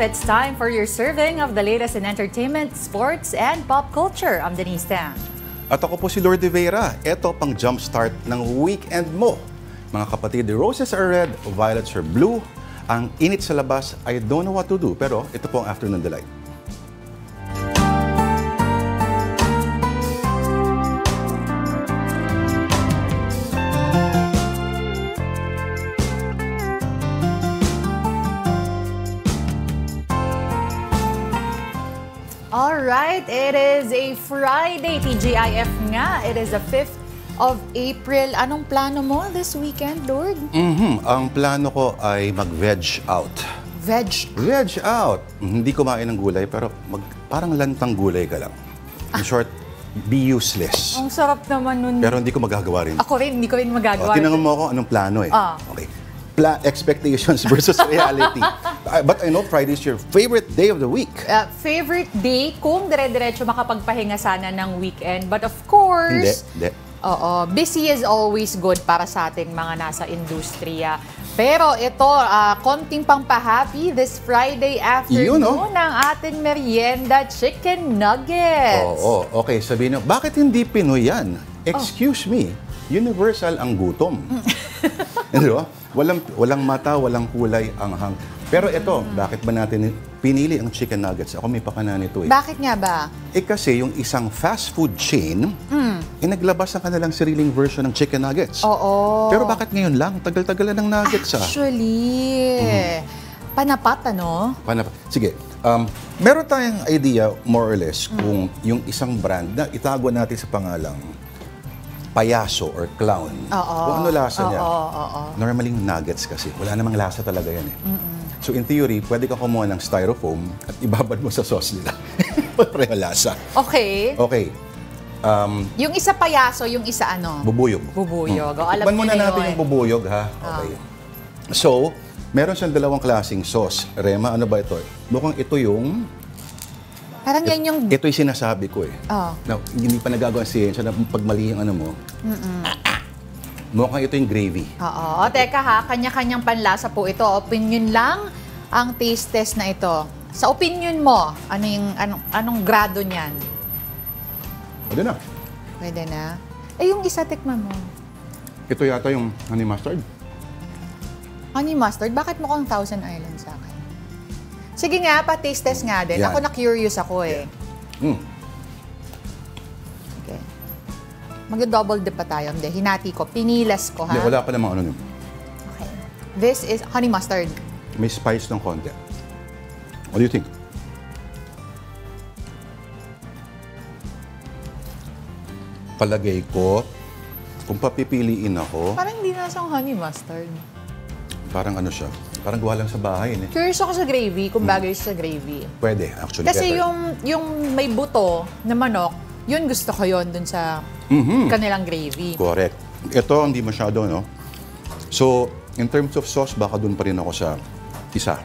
it's time for your serving of the latest in entertainment, sports, and pop culture. I'm Denise Tan. At ako po si Lord De Vera. Ito pang jumpstart ng weekend mo. Mga kapatid, the roses are red, violets are blue. Ang init sa labas, I don't know what to do. Pero ito po ang afternoon delight. Alright, it is a Friday, TGIF nga. It is the 5th of April. Anong plano mo this weekend, Lord? Ang plano ko ay mag-veg out. Veg? Veg out! Hindi kumain ng gulay, pero parang lantang gulay ka lang. In short, be useless. Ang sarap naman nun. Pero hindi ko magagawa rin. Ako rin, hindi ko rin magagawa. Tinanong mo ako anong plano eh. Okay. Expectations versus reality. But I know Friday is your favorite day of the week. Favorite day kung dire-diretso makapagpahinga sana ng weekend. But of course, Hindi. Oo, busy is always good para sa ating mga nasa industriya. Pero ito, konting pang-happy this Friday afternoon ng ating merienda, chicken nuggets. Oo, okay. Sabihin nyo, bakit hindi Pinoy yan? Excuse me, universal ang gutom. Diba? Walang mata, walang kulay, anghang. Pero ito, bakit ba natin pinili ang chicken nuggets? Ako may pakana nito eh. Bakit nga ba? Kasi yung isang fast food chain, naglabas ng kanilang sariling version ng chicken nuggets. Oo. Pero bakit ngayon lang? Tagal-tagal na ng nuggets Actually, panapat ano? Panapat. Sige, meron tayong idea, more or less, kung yung isang brand na itago natin sa pangalang payaso or clown. Kung ano lasa niya. Normally nuggets kasi. Wala namang lasa talaga yan eh. So in theory, pwede ka kumuha ng styrofoam at ibabad mo sa sauce nila. Pareho lasa. Okay. Okay. Yung isa payaso, yung isa ano? Bubuyog. Bubuyog. Alam Tikman muna niyo na natin yun. yung bubuyog, ha? Okay. So, meron siyang dalawang klaseng sauce. Rema, ano ba ito? Mukhang ito yung... Parang yan yung... Ito yung sinasabi ko eh. Now, hindi pa nagagawa ang siyensya na pag mali yung ano mo. Mukhang ito yung gravy. Oo. Teka ha, kanya-kanyang panlasa po ito. Opinion lang ang taste test na ito. Sa opinion mo, anong grado niyan? Pwede na. Pwede na. Eh, yung isa, tikman mo. Ito yata yung honey mustard. Honey mustard? Bakit mukhang Thousand Island sa akin? Sige nga, pa-taste test nga din. Yan. Ako na-curious ako eh. Okay. Mag-double dip pa tayo. Hindi, hinati ko. Pinilas ko, ha? Hindi, wala pa namang ano. Okay. This is honey mustard. May spice ng konti. What do you think? Palagay ko, kung papipiliin ako, Parang hindi nasang honey mustard. parang ano siya, parang gawa lang sa bahay. Eh. Curious ako sa gravy, kung bagay siya sa gravy. Pwede, actually. Kasi better. yung may buto na manok, yun gusto ko yun dun sa kanilang gravy. Correct. Ito, hindi masyado, no? So, in terms of sauce, baka dun pa rin ako sa isa.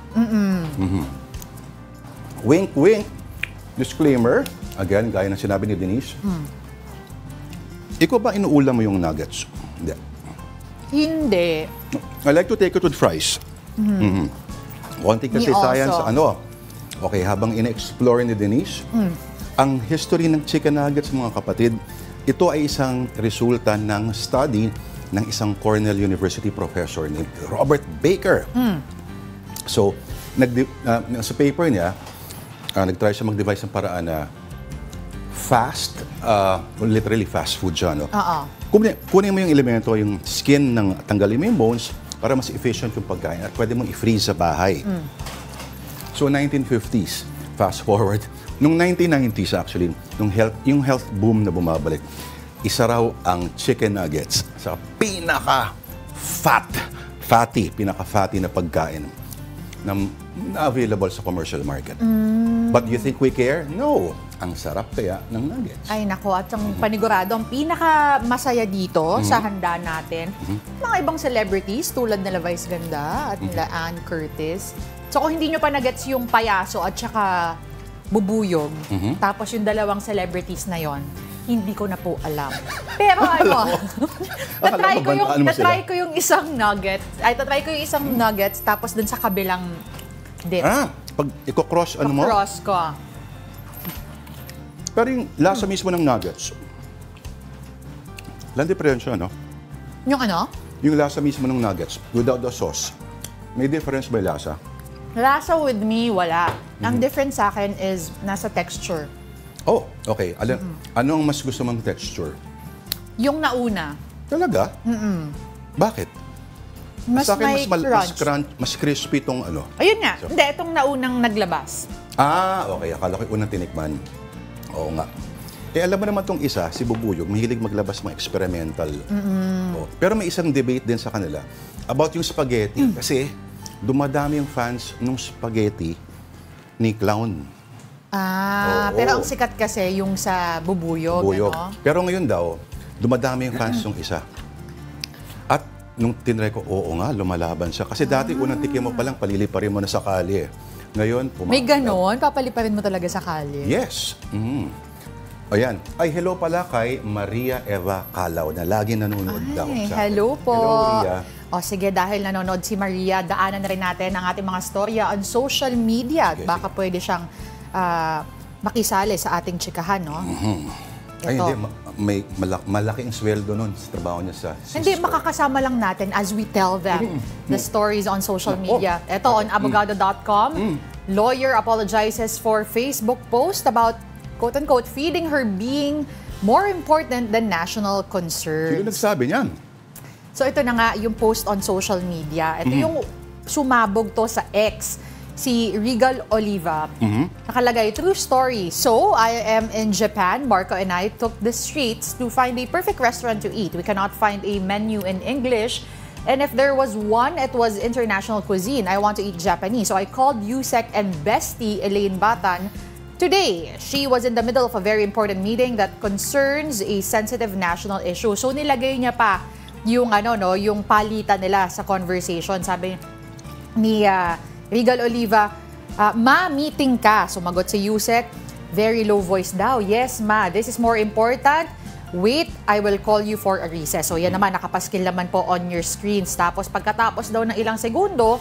Wink, wink. Disclaimer, again, gaya ng sinabi ni Denise. Ikaw ba inuulam mo yung nuggets? Hindi. Hindi. I like to take it with fries. Konti kasi Me also. science, ano. Okay, habang ina-explore ni Denise, ang history ng chicken nuggets, mga kapatid, ito ay isang resulta ng study ng isang Cornell University professor named Robert Baker. So, sa paper niya, nag-try siya mag-devise ng paraan na fast, literally fast food siya, no? Kunin mo yung elemento, yung skin, tanggalin mo yung bones para mas efficient yung pagkain at pwede mong i-freeze sa bahay. So, 1950s, fast forward, nung 1990s actually, yung health boom na bumabalik, isa raw ang chicken nuggets sa pinaka-fatty na pagkain na available sa commercial market. But do you think we care? No. Ang sarap kaya ng nuggets. Ay nako, at ang panigurado, ang pinaka-masaya dito sa handa natin, mga ibang celebrities tulad nila Vice Ganda at nila Ann Curtis. So kung hindi nyo pa nagets yung payaso at saka bubuyog, tapos yung dalawang celebrities na yon, hindi ko na po alam. Pero ano, na-try ko yung isang nuggets. Ay, na-try ko yung isang nuggets tapos dun sa kabilang dip. Pag i-cross, ano mo? Cross ko. Pero yung lasa mismo ng nuggets, lang diferensya, no? Yung ano? Yung lasa mismo ng nuggets, without the sauce, may difference ba yung lasa? Lasa with me, wala. Ang difference sa akin is nasa texture. Oh, okay. Ano ang mas gusto mong texture? Yung nauna, Talaga? Bakit? mas Sa akin, may crunch. mas crispy itong ano. Ayun nga. Hindi, itong naunang naglabas. Okay. Akala ko yung unang tinikman. Oo nga. Alam mo naman itong isa, si Bubuyog, mahilig maglabas mga experimental. Oh. Pero may isang debate din sa kanila about yung spaghetti. Kasi dumadami yung fans ng spaghetti ni Clown. Oo. Pero ang sikat kasi yung sa Bubuyog. Bubuyog. Ano? Pero ngayon daw, dumadami yung fans ng isa. At nung tinry ko, oo nga, lumalaban siya. Kasi dati unang tikim mo pa lang, paliliparin mo na sa kalye. Ngayon, May ganon? Papaliparin mo talaga sa kalye? Yes. Ayan. Ay, hello pala kay Maria Eva Calaw na lagi nanonood daw sa akin. Hello po. Hello, Maria. O sige, dahil nanonood si Maria, daanan na rin natin ang ating mga storya on social media. Sige, Baka pwede siyang makisali sa ating chikahan, no? Ay, Ito. hindi. May malaking sweldo nun sa trabaho niya sa Hindi, sister. makakasama lang natin as we tell them the stories on social media. Ito, on abogado.com, lawyer apologizes for Facebook post about, quote-unquote, feeding her being more important than national Sino concerns. nagsabi niyan? So ito na nga yung post on social media. Ito yung sumabog to sa X, si Regal Oliva. Nakalagay, true story. So, I am in Japan. Marco and I took the streets to find a perfect restaurant to eat. We cannot find a menu in English. And if there was one, it was international cuisine. I want to eat Japanese. So I called Yusek and bestie Elaine Batan today. She was in the middle of a very important meeting that concerns a sensitive national issue. So nilagay niya pa yung yung palitan nila sa conversation. Sabi ni Regal Oliva, ma, meeting ka. Sumagot si Yusek, very low voice daw. Yes, ma, this is more important. Wait, I will call you for a recess. So yan naman, nakapaskil naman po on your screens. Tapos pagkatapos daw ng ilang segundo,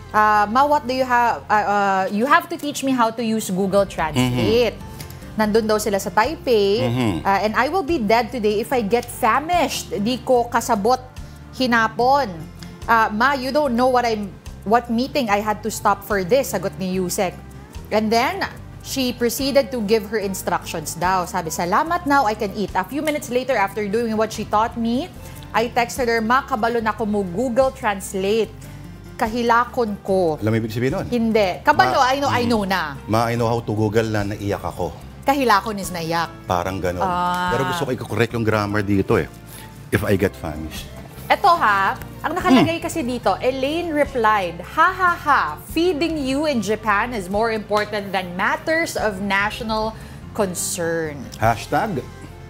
ma, what do you have? You have to teach me how to use Google Translate. Nandun daw sila sa Taipei. And I will be dead today if I get famished. Di ko kasabot hinapon. Ma, you don't know what meeting I had to stop for this, sagot ni Yusek. And then, she proceeded to give her instructions daw. Sabi, salamat, now I can eat. A few minutes later, after doing what she taught me, I texted her, ma, kabalo na ko mo Google Translate. Kahilakon ko. Alam mo ibig sabihin nun? Hindi. Kabalo, I know na. Ma, I know how to Google na naiyak ako. Kahilakon is naiyak. Parang ganon. Pero gusto ko i-correct yung grammar dito eh. If I get famished. Eto ha, ang nakalagay kasi dito, Elaine replied, ha ha ha, feeding you in Japan is more important than matters of national concern. Hashtag?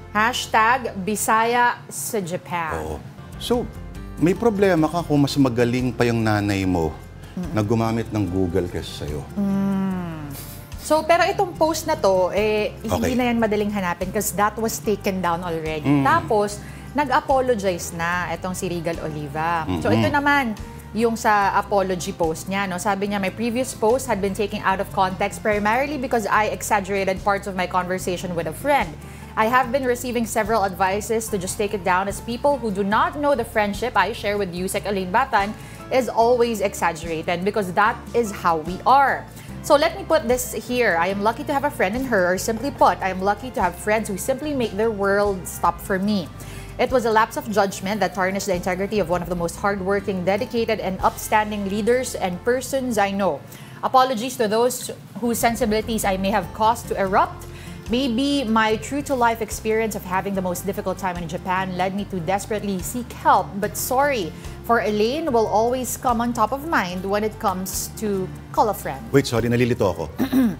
Hashtag Bisaya sa Japan. Oo. So, may problema ka kung mas magaling pa yung nanay mo na gumamit ng Google kaysa sa'yo. So, pero itong post na to, hindi Okay. na yan madaling hanapin because that was taken down already. Tapos, nag-apologize na itong si Regal Oliva. So, ito naman, yung sa apology post niya. No? Sabi niya, my previous post had been taken out of context primarily because I exaggerated parts of my conversation with a friend. I have been receiving several advices to just take it down as people who do not know the friendship I share with Yusek Elaine Batan is always exaggerated because that is how we are. So let me put this here. I am lucky to have a friend in her, or simply put, I am lucky to have friends who simply make their world stop for me. It was a lapse of judgment that tarnished the integrity of one of the most hardworking, dedicated, and upstanding leaders and persons I know. Apologies to those whose sensibilities I may have caused to erupt. Maybe my true-to-life experience of having the most difficult time in Japan led me to desperately seek help, but sorry, for Elaine will always come on top of mind when it comes to call a friend. Wait, sorry, nalilito ako.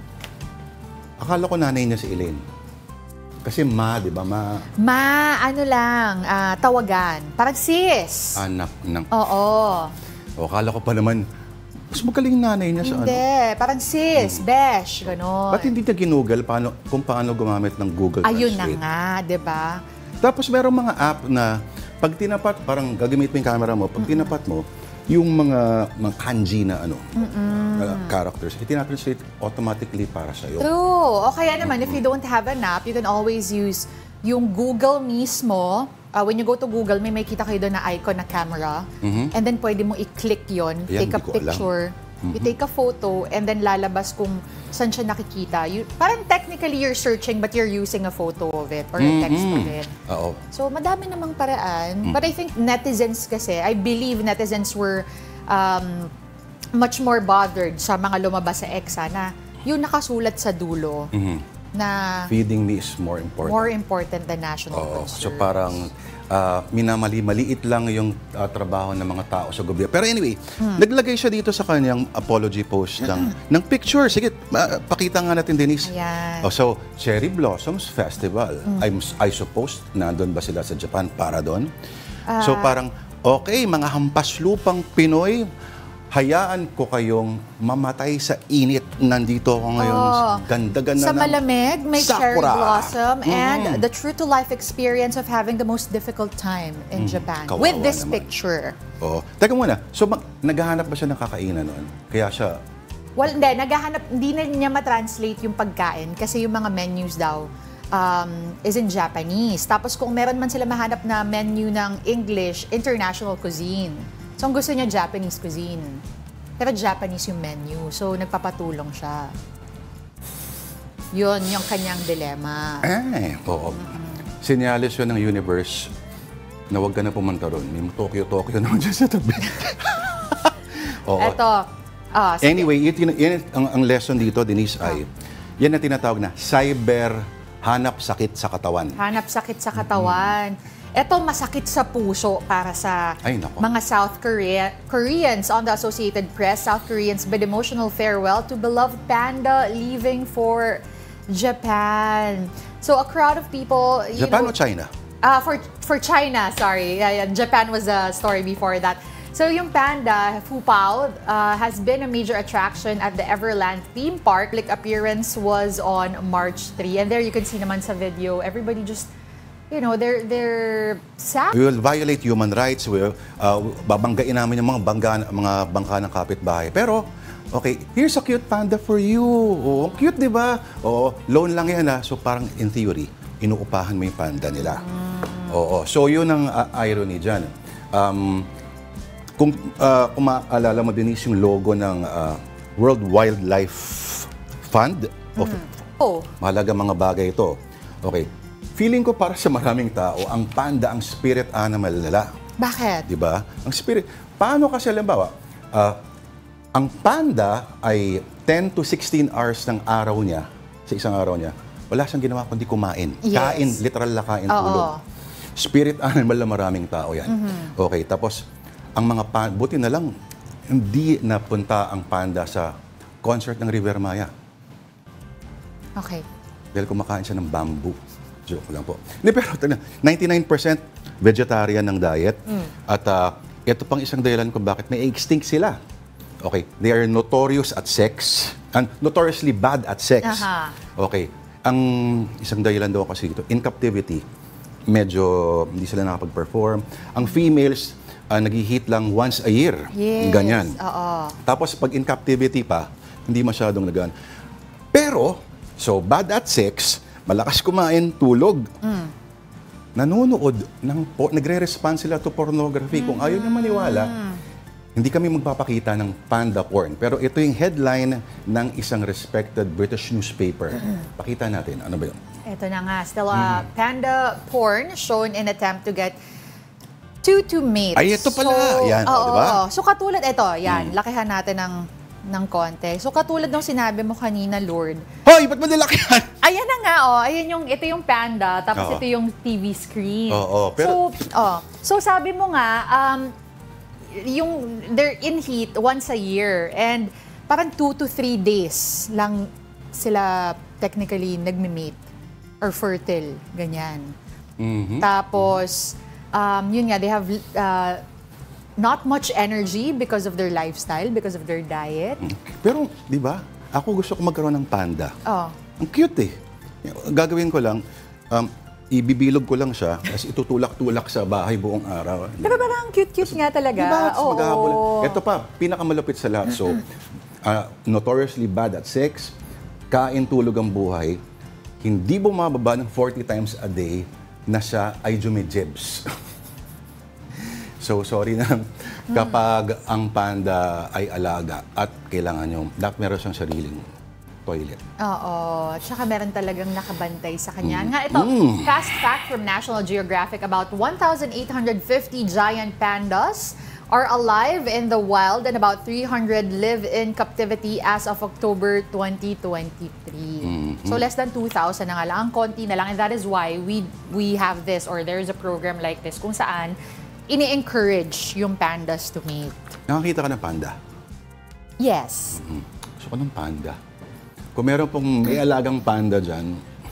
Akala ko nanay niya si Elaine. Kasi ma, di ba, ma? Ma, ano lang, tawagan. Parang sis. Anak ng... Oo. O, akala ko pa naman, mas magaling nanay niya sa ano. Hindi, parang sis, besh, gano'n. Ba't hindi niya ginugol kung paano gumamit ng Google Ayun na Translate? nga, di ba? Tapos merong mga app na pag tinapat, parang gagamit mo yung camera mo, pag tinapat mo, yung mga kanji na characters, itinatranslate automatically para sa'yo. True. O kaya naman, if you don't have an app, you can always use yung Google mismo. When you go to Google, may makita kayo doon na icon na camera. And then pwede mo i-click yon, Ayan, take a hindi ko alam. picture, you take a photo, and then lalabas kung saan siya nakikita. Parang technically you're searching but you're using a photo of it or a text of it. Oo. So madami namang paraan. But I think netizens kasi, I believe netizens were much more bothered sa mga lumabas sa EXA na yung nakasulat sa dulo na Feeding me is more important. more important than national Oo. concern. So parang maliit lang yung trabaho ng mga tao sa gobyerno. Pero anyway, naglagay siya dito sa kanyang apology post ng picture. Sige, pakita nga natin, Denise. Ayan. Oh, so, Cherry Blossoms Festival. I suppose, nandun ba sila sa Japan para doon? So parang, okay, mga hampas lupang Pinoy, hayaan ko kayong mamatay sa init. Nandito ako ngayon. Ganda-ganda Sa ng malamig, may cherry sakura. blossom and the true-to-life experience of having the most difficult time in Japan. Kawawa With this naman. picture. Oo. Teka muna, so naghahanap ba siya ng kakainan noon? Kaya siya, Well, hindi na niya matranslate yung pagkain kasi yung mga menus daw is in Japanese. Tapos kung meron man sila mahanap na menu ng English, international cuisine. So ang gusto niya Japanese cuisine. Pero Japanese yung menu. So nagpapatulong siya. Yun yung kanyang dilema. oo. Sinyalis yun ng universe na huwag ka na pumunta ron. May Tokyo naman dyan sa tabi. Oo. Eto. Sige. Anyway, ang lesson dito, Denise, ay yan na tinatawag na cyber hanap sakit sa katawan. Hanap sakit sa katawan. Ito masakit sa puso para sa Ay, nako. mga Koreans on the Associated Press. South Koreans bid emotional farewell to beloved panda leaving for Japan. So a crowd of people, Japan o China? For China, sorry. Japan was a story before that. So yung panda, Fu Pao, has been a major attraction at the Everland theme park. Like appearance was on March 3. And there you can see naman sa video, everybody just, they're sad. We will violate human rights. Babanggain namin yung mga bangka ng kapitbahay. Pero, okay, here's a cute panda for you. Oh, cute, di ba? Oh, loan lang yan So parang in theory, inuupahan mo yung panda nila. Oo. So yun ang irony dyan. Kung maalala mo, Denise, yung logo ng World Wildlife Fund, mahalaga mga bagay ito. Okay. Feeling ko para sa maraming tao, ang panda, ang spirit animal nila. Bakit? Di ba? Ang spirit. Paano kasi, halimbawa, ang panda ay 10 to 16 hours ng araw niya, sa isang araw niya, wala siyang ginawa kundi kumain. Yes. Kain, literal na kain, tulog. Spirit animal na maraming tao yan. Okay, tapos, ang mga panda, buti na lang, hindi napunta ang panda sa concert ng River Maya. Okay. Dahil kumakain siya ng bamboo. Joke lang po. Hindi, pero 99% vegetarian ng diet. At ito pang isang dahilan kung bakit may extinct sila. Okay, they are notorious at sex. And notoriously bad at sex. Okay, ang isang dahilan daw kasi ito, in captivity, medyo hindi sila nakapag-perform. Ang females, nag-heat lang once a year. Yes. Ganyan. Oo. Tapos pag in captivity pa, hindi masyadong nagaan. Pero, so bad at sex, malakas kumain, tulog. Nanonood, nagre-respond sila to pornography. Kung ayaw niya maniwala, hindi kami magpapakita ng panda porn. Pero ito yung headline ng isang respected British newspaper. Pakita natin. Ano ba yun? Ito na nga. Still panda porn shown in attempt to get two mates. Ay, ito pala. Yan, di ba? So katulad, ito, yan. Lakihan natin ng konti. So katulad ng sinabi mo kanina, Lord. Hoy, ba't mo nilakihan? Ayan na nga, ito yung panda, tapos ito yung TV screen. Pero so sabi mo nga, they're in heat once a year and parang 2 to 3 days lang sila technically nagme-mate or fertile, ganyan. Tapos, yun nga, they have not much energy because of their lifestyle, because of their diet. Pero, di ba, ako gusto ko magkaroon ng panda. Oh. Ang cute eh. Gagawin ko lang, ibibilog ko lang siya, tapos itutulak-tulak sa bahay buong araw. Diba parang cute-cute nga talaga? Diba? Oo. Maghahabol. Ito pa, pinakamalapit sa lahat. So, notoriously bad at sex, kain, tulog ang buhay, hindi bumababa ng 40 times a day na siya ay jumejebs. So, sorry na, kapag ang panda ay alaga at kailangan nyo, dapat meron siyang sariling toilet. Oo. Tsaka meron talagang nakabantay sa kanya. Nga ito, fast fact from National Geographic, about 1,850 giant pandas are alive in the wild and about 300 live in captivity as of October 2023. So less than 2,000 na nga lang. Ang konti na lang. And that is why we have this, or there is a program like this kung saan ini-encourage yung pandas to mate. Nakakita ka ng panda? Yes. Gusto ko ng panda. Kung meron pong may alagang panda dyan,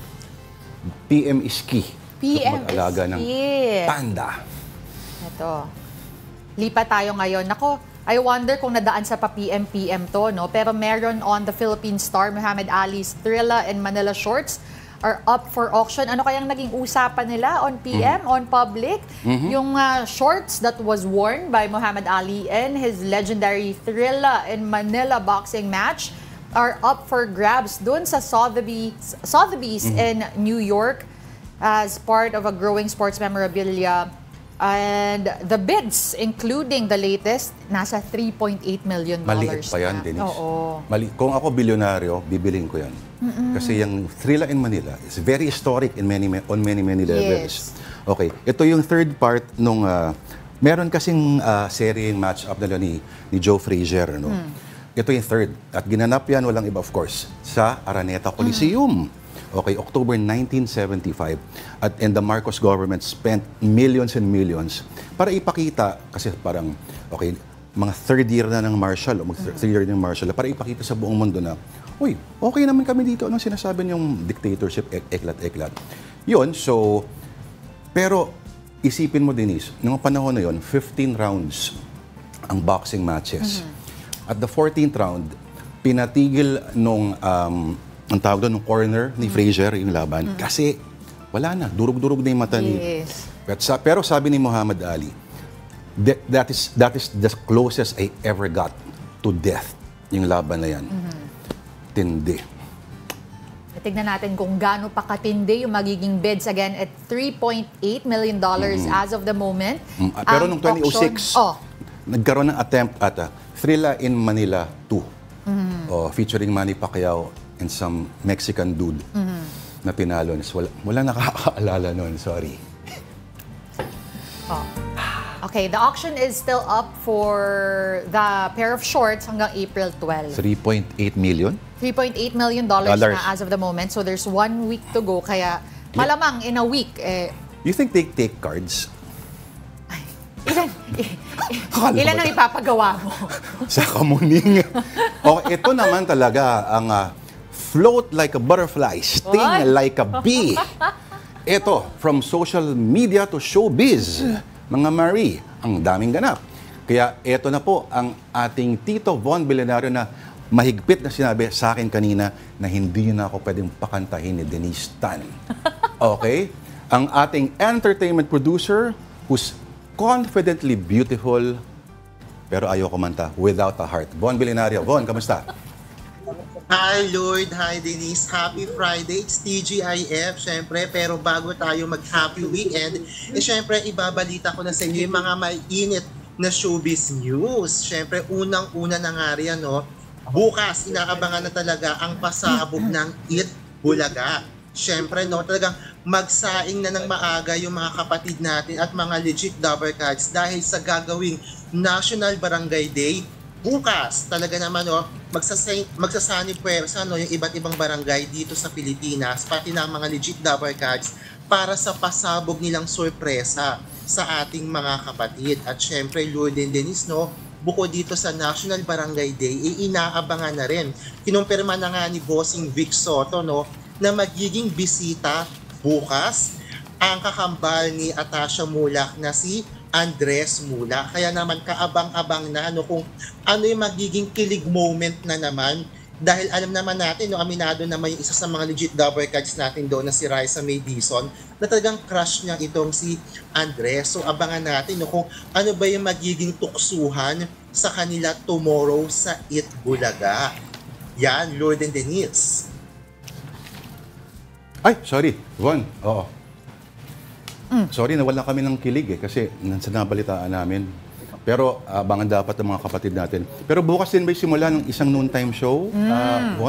PM is key. PM is mag-alaga ng key. panda. Ito. Lipat tayo ngayon. Nako, I wonder kung nadaan sa pa-PM to, no? Pero meron on the Philippine star, Muhammad Ali's Thrilla and Manila shorts are up for auction. Ano kayang naging usapan nila on PM, on public? Yung shorts that was worn by Muhammad Ali in his legendary Thrilla and Manila boxing match are up for grabs doon sa Sotheby's in New York as part of a growing sports memorabilia. And the bids, including the latest, nasa $3.8 million. Maliit pa yan, Denise. Oo. Kung ako bilyonaryo, bibilin ko yan. Kasi yung Thrilla in Manila is very historic on many levels. Yes. Okay, ito yung third part nung meron kasing seryeng match-up na ni Joe Frazier. Ano? Ito yung third. At ginanap yan, walang iba of course, sa Araneta Coliseum. Okay, October 1975. And the Marcos government spent millions and millions para ipakita, kasi parang, okay, mga third year na ng martial, third year ng martial, para ipakita sa buong mundo na, uy, okay naman kami dito. Anong sinasabi niyong dictatorship, eklat-eklat. Yun, so, pero isipin mo, Denise, noong panahon na yun, 15 rounds ang boxing matches. At the 14th round, pinatigil nung ang tawag doon, nung corner ni Frazier, yung laban, kasi wala na, durug-durug na yung mata niya. Yes. Pero sabi ni Muhammad Ali, that is the closest I ever got to death, yung laban na yan. Tindi. Tignan natin kung gaano pa katindi yung magiging bids again at $3.8 million as of the moment. Pero nung 2006, nagkaroon ng attempt at Thrilla in Manila 2, featuring Manny Pacquiao and some Mexican dude na pinalo. Wala nakakaalala nun, sorry. Okay, the auction is still up for the pair of shorts hanggang April 12. 3.8 million? $3.8 million na as of the moment. So there's 1 week to go. Kaya malamang in a week, You think they take cards? Ilan ang ipapagawa mo? Sa kamuning. Ito naman talaga ang float like a butterfly, sting like a bee. Ito, from social media to showbiz. Mga Marie, ang daming ganap. Kaya ito na po ang ating Tito Von Belenario na mahigpit na sinabi sa akin kanina na hindi na ako pwedeng pakantahin ni Denise Tan. Okay? Ang ating entertainment producer who's confidently beautiful pero ayaw kumanta without a heart. Von Belenario. Von, kamusta? Hi Lloyd, hi Denise. Happy Friday, it's TGIF, syempre. Pero bago tayo mag-happy weekend, syempre ibabalita ko na sa inyo yung mga mainit na showbiz news. Syempre, unang-una na nga rin, no? Bukas, inaabangan na talaga ang pasabog ng Eat Bulaga. Syempre, no, talagang magsaing na ng maaga yung mga kapatid natin at mga legit Dabber Cats dahil sa gagawing National Barangay Day. Bukas, talaga naman, no, magsasani puwersa, no, yung iba't ibang barangay dito sa Pilipinas, pati na mga legit Dabber Cats para sa pasabog nilang sorpresa sa ating mga kapatid. At syempre, Lourdes and Denise, no, bukod dito sa National Barangay Day, inaabangan na rin. Kinumpirma na nga ni Bossing Vic Soto, no, na magiging bisita bukas ang kakambal ni Atasha Mulak na si Andres Mulak. Kaya naman kaabang-abang na, no, kung ano yung magiging kilig moment na naman Dahil alam naman natin, no, aminado naman yung isa sa mga legit lover cards natin doon na si Raisa May Dizon, na talagang crush niya itong si Andres. So abangan natin, no, kung ano ba yung magiging tuksuhan sa kanila tomorrow sa It Bulaga. Yan, Lord and Denise. Ay, sorry, Von. Oo. Sorry, nawala kami ng kilig kasi nasa nabalitaan namin. Pero abangan dapat ng mga kapatid natin. Pero bukas din ba simula ng isang noontime show? Von?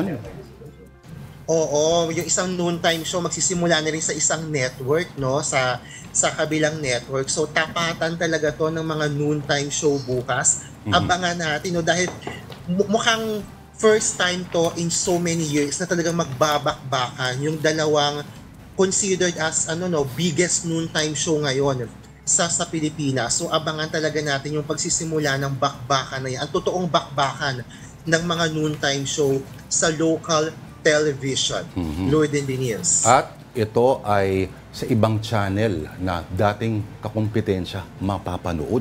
Oo, yung isang noontime show magsisimula na rin sa isang network, no, sa kabilang network. So tapatan talaga to ng mga noontime show bukas. Abangan natin, no, dahil mukhang first time to in so many years na talagang magbabakbakan yung dalawang considered as biggest noontime show ngayon sa Pilipinas. So abangan talaga natin yung pagsisimula ng bakbakan na yan. Ang totoong bakbakan ng mga noontime show sa local television. Lord and Denise. At ito ay sa ibang channel na dating kakumpetensya mapapanood.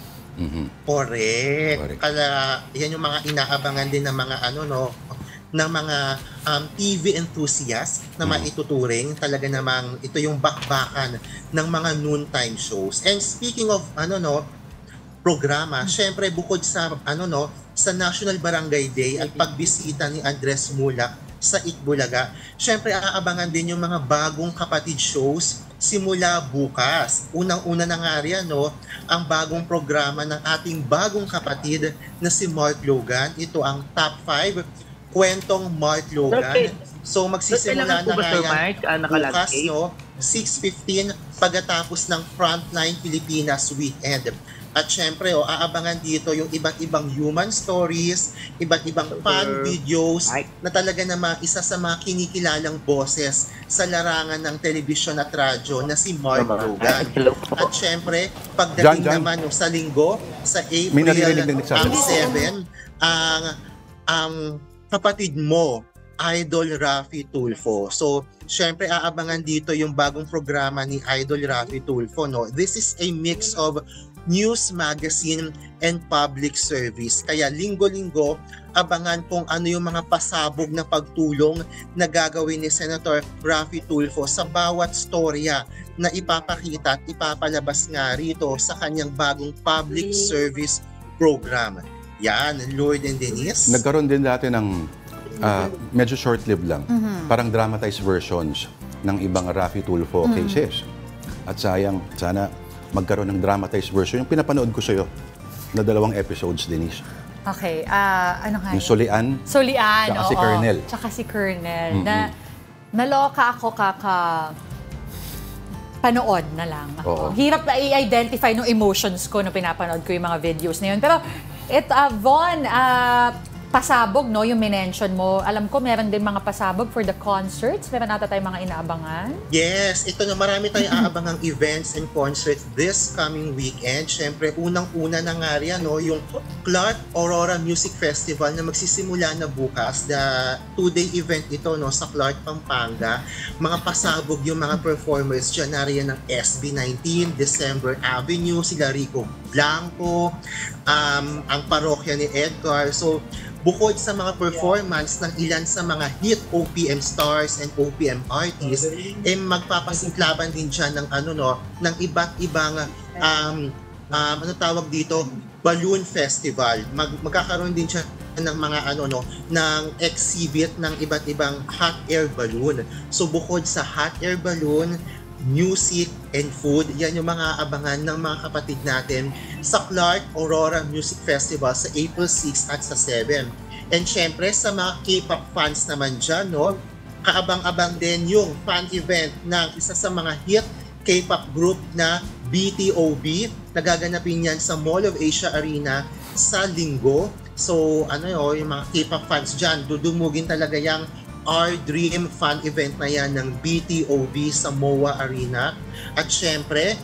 Correct. Kaya yan yung mga inaabangan din ng mga ng mga TV enthusiasts na maituturing. Talaga namang ito yung bakbakan ng mga noontime shows. And speaking of programa, syempre bukod sa sa National Barangay Day at pagbisita ni Andres Mulak sa Itbulaga, syempre aabangan din yung mga bagong kapatid shows simula bukas. Unang-una na nga riyan, ang bagong programa ng ating bagong kapatid na si Mark Logan. Ito ang Top 5 Kwentong Mark Logan. So magsisimula na nga yan bukas, 6:15 pagkatapos ng Frontline Pilipinas Weekend. At syempre, aabangan dito yung iba't ibang human stories, iba't ibang fan videos na talaga naman isa sa mga kinikilalang boses sa larangan ng telebisyon at radyo na si Mark Logan. At syempre, pagdating naman sa linggo, sa April 7, ang kapatid mo, Idol Raffy Tulfo. So, syempre aabangan dito yung bagong programa ni Idol Raffy Tulfo, no? This is a mix of news, magazine, and public service. Kaya linggo-linggo, abangan kung ano yung mga pasabog na pagtulong na gagawin ni Senator Raffy Tulfo sa bawat storya na ipapakita at ipapalabas nga rito sa kanyang bagong public service program. Yan, Lord and Denise. Nagkaroon din dati ng medyo short-lived lang. Parang dramatized versions ng ibang Raffy Tulfo cases. At sayang, sana magkaroon ng dramatized version. Yung pinapanood ko sa'yo na 2 episodes, Denise. Okay, ano nga? Yung Solian. Solian, Tsaka si Colonel. Tsaka si Colonel. Naloka ako panood na lang ako. Hirap na i-identify ng emotions ko nung pinapanood ko yung mga videos na yun. Pero, Von, pasabog, no, yung minention mo. Alam ko, meron din mga pasabog for the concerts. Meron ata tayong mga inaabangan. Yes, ito na marami tayong aabangang events and concerts this coming weekend. Siyempre, unang-una na nga riyan, no, yung Clark Aurora Music Festival na magsisimula na bukas. The 2-day event ito, no, sa Clark, Pampanga. Mga pasabog yung mga performers dyan. Nariyan ng SB19, December Avenue, sila Rico Blanco, ang parokya ni Edgar. So, bukod sa mga performance ng ilan sa mga hit OPM stars and OPM artists, magpapasinklaban din dyan ng ng iba't ibang balloon festival. Magkakaroon din siya ng mga ng exhibit ng iba't ibang hot air balloon. So bukod sa hot air balloon, music and food, yan yung mga abangan ng mga kapatid natin sa Clark Aurora Music Festival sa April 6 at sa 7. And syempre sa mga K-pop fans naman dyan, no, kaabang-abang din yung fan event ng isa sa mga hit K-pop group na BTOB. Nagaganapin yan sa Mall of Asia Arena sa Linggo. So yung mga K-pop fans dyan, dudumugin talaga yung Our Dream fan event na yan ng BTOB sa MOA Arena. At syempre,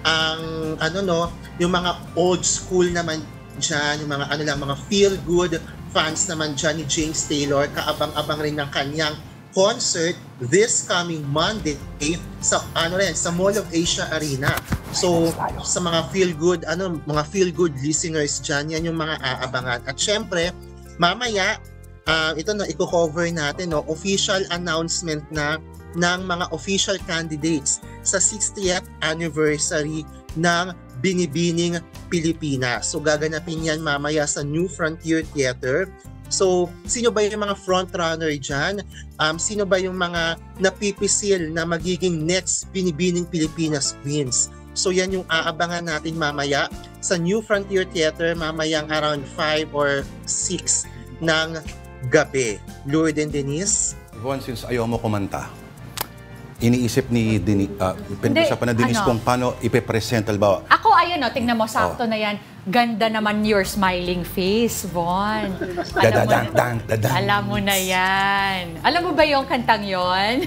yung mga old school naman dyan, yung mga mga feel good fans naman dyan ni James Taylor, kaabang-abang rin ng kanyang concert this coming Monday sa sa Mall of Asia Arena. So sa mga feel good listeners dyan, yan yung mga aabangan. At syempre, mamaya ito na, i-cover natin, no, official announcement na ng mga official candidates sa 60th anniversary ng Binibining Pilipinas. So gaganapin yan mamaya sa New Frontier Theater. So, sino ba yung mga frontrunner dyan? Sino ba yung mga napipisil na magiging next Binibining Pilipinas Queens? So yan yung aabangan natin mamaya sa New Frontier Theater mamayang around 5 or 6 ng gabi. Lourdes and Denise? Yvonne, since ayaw mo kumanta, iniisip ni pinag-usapan na Denise kung paano ipipresent, halimbawa. Ako, ayun, tingnan mo, sakto na yan. Ganda naman your smiling face, Von. Alam mo na yan. Alam mo ba yung kantang yon?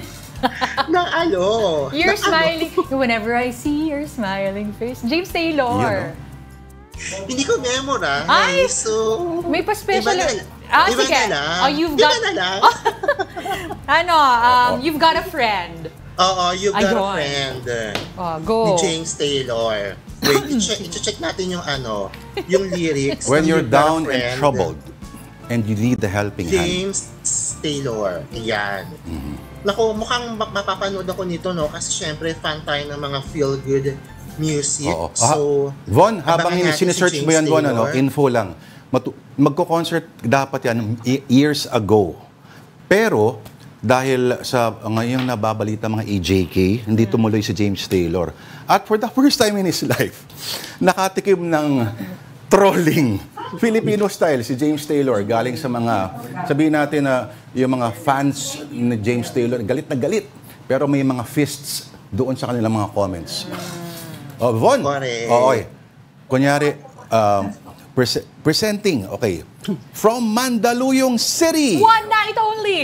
Your smiling, whenever I see your smiling face. James Taylor. Hindi ko memorize. Ay! So, may pa-special. Iba Sige. na lang. Oh, you've Iba got... na lang. You've got a friend. Oo, you've got a Ayun. friend. Go. Ni James Taylor. Wait, i-check natin yung yung lyrics. When ng you're You've Got a down and Friend. troubled and you need the helping hand. James Taylor. Ayan. Naku, mukhang mapapanood ako nito, no? Kasi syempre, fan tayo ng mga feel-good music. Oo. So, Von, habang abangan natin sinesearch si mo yan, James Von, Taylor. info lang. Magko-concert dapat yan years ago. Pero, dahil sa ngayong nababalita mga AJK, hindi tumuloy si James Taylor. At for the first time in his life, nakatikim ng trolling. Filipino style si James Taylor, galing sa mga, sabihin natin na yung mga fans ni James Taylor, galit na galit. Pero may mga fists doon sa kanilang mga comments. Von, Correct. kunyari, presenting, okay, from Mandaluyong City. One night only.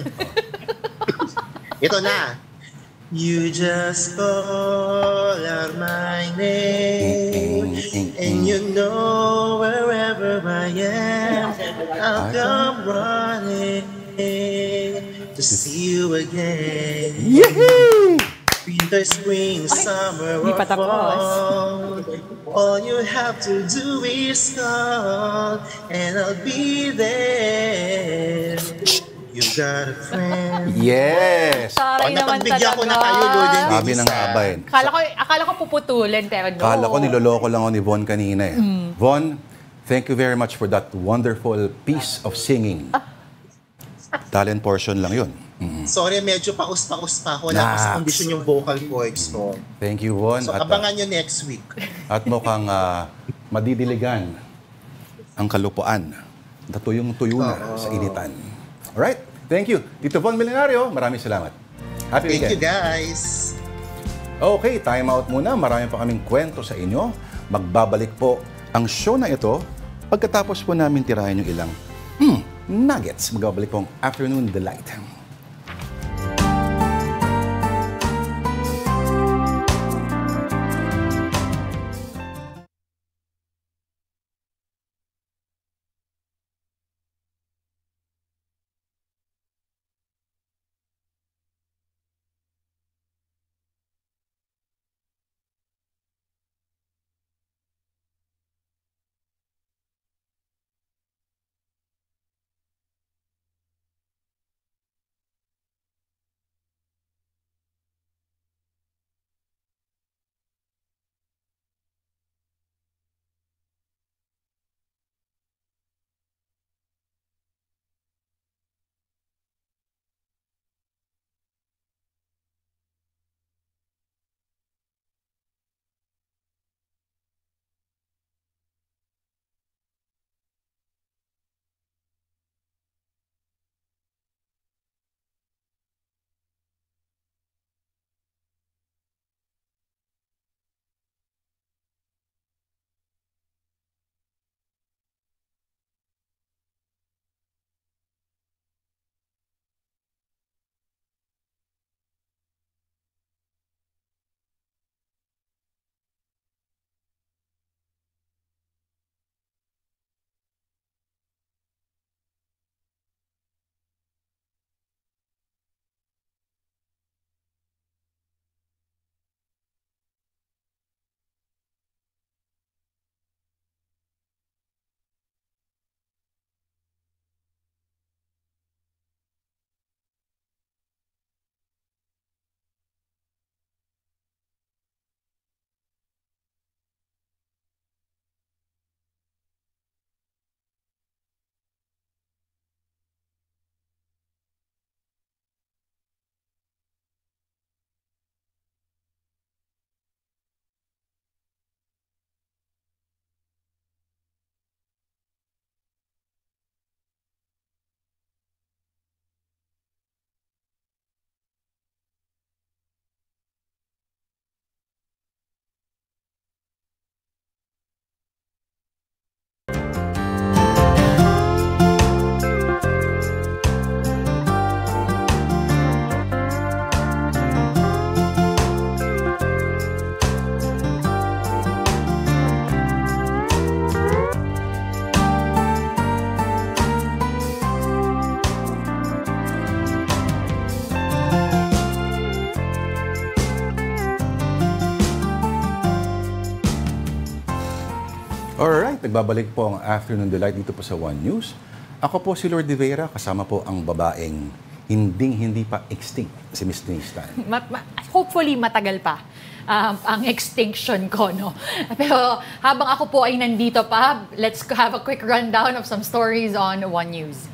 Ito na. You just call out my name, and you know wherever I am, I'll come running to see you again. Yehey! Winter, spring, summer, di or pa tapos. fall, all you have to do is call, and I'll be there. You got a friend. Yes! Taray naman Napagbigyan ko na talaga. kayo, Lord and Sabi ng abay. Akala ko puputulin, pero no. Kala ko niloloko lang ako ni Von kanina eh. Von, thank you very much for that wonderful piece of singing. Talent portion lang yun. Sorry, medyo paus-paus pa ako. Wala pa sa kondisyon yung vocal cords ko. Thank you, Von. So, abangan nyo next week. At mukhang madidiligan ang kalupuan. Natuyong-tuyo na sa initan. Alright, thank you. Tito Von Milenario, maraming salamat. Happy Thank you, weekend. guys. Okay, time out muna. Marami pa kaming kwento sa inyo. Magbabalik po ang show na ito pagkatapos po namin tirahin yung ilang nuggets. Magbabalik po ang Afternoon Delight. Alright, nagbabalik po ang Afternoon Delight dito po sa One News. Ako po si Lord De Vera, kasama po ang babaeng hindi pa extinct, si Miss Denise Tan. Hopefully matagal pa ang extinction ko, no? Pero habang ako po ay nandito pa, let's have a quick rundown of some stories on One News.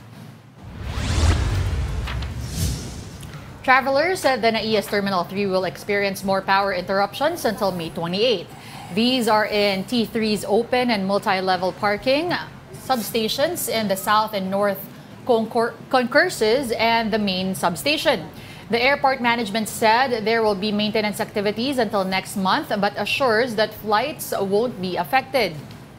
Travelers at the NAIA's Terminal 3 will experience more power interruptions until May 28. These are in T3's open and multi-level parking, substations in the south and north concourses, and the main substation. The airport management said there will be maintenance activities until next month, but assures that flights won't be affected.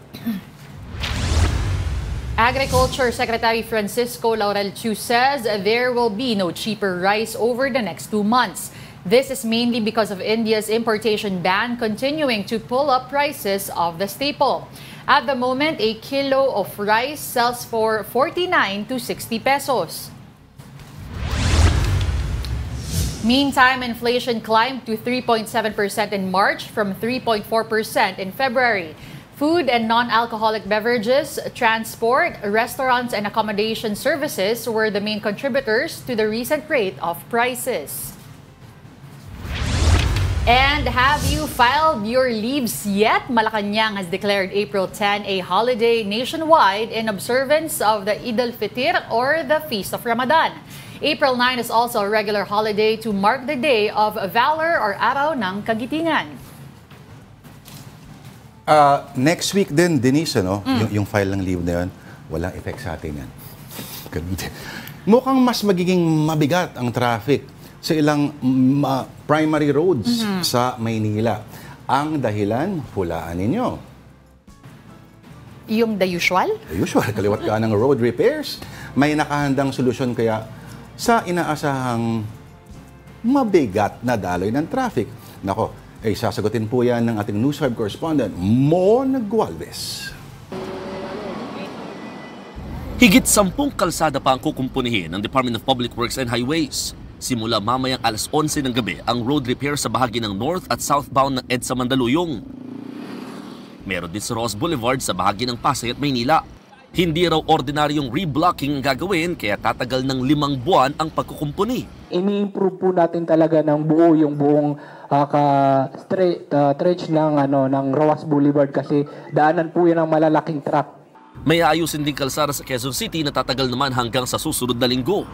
Agriculture Secretary Francisco Laurel Chu says there will be no cheaper rice over the next 2 months. This is mainly because of India's importation ban continuing to pull up prices of the staple. At the moment, a kilo of rice sells for 49 to 60 pesos. Meantime, inflation climbed to 3.7% in March from 3.4% in February. Food and non-alcoholic beverages, transport, restaurants, and accommodation services were the main contributors to the recent rate of prices. And have you filed your leaves yet? Malacanang has declared April 10 a holiday nationwide in observance of the Eid al-Fitr or the Feast of Ramadan. April 9 is also a regular holiday to mark the Day of Valor or Araw ng Kagitingan. Next week din, Denise, no? Yung file ng leave na yun, walang effect sa atin yan. Mukhang mas magiging mabigat ang traffic sa ilang primary roads sa Maynila. Ang dahilan, hulaan ninyo. Yung the usual? The usual, kaliwat ka ng road repairs. May nakahandang solusyon kaya sa inaasahang mabigat na daloy ng traffic. Nako, ay sasagutin po yan ng ating News 5 correspondent, Mon Gualvez. Higit 10 kalsada pa ang kukumpunihin ng Department of Public Works and Highways. Simula mamayang alas 11 ng gabi ang road repair sa bahagi ng north at southbound ng EDSA Mandaluyong. Meron din sa Ross Boulevard sa bahagi ng Pasay at Maynila. Hindi raw ordinaryong reblocking ang gagawin kaya tatagal ng 5 buwan ang pagkukumpuni. Ini-improve po natin talaga ng buo yung buong stretch ng Ross Boulevard kasi daanan po yan ng malalaking truck. May ayusin din kalsada sa Quezon City na tatagal naman hanggang sa susunod na linggo.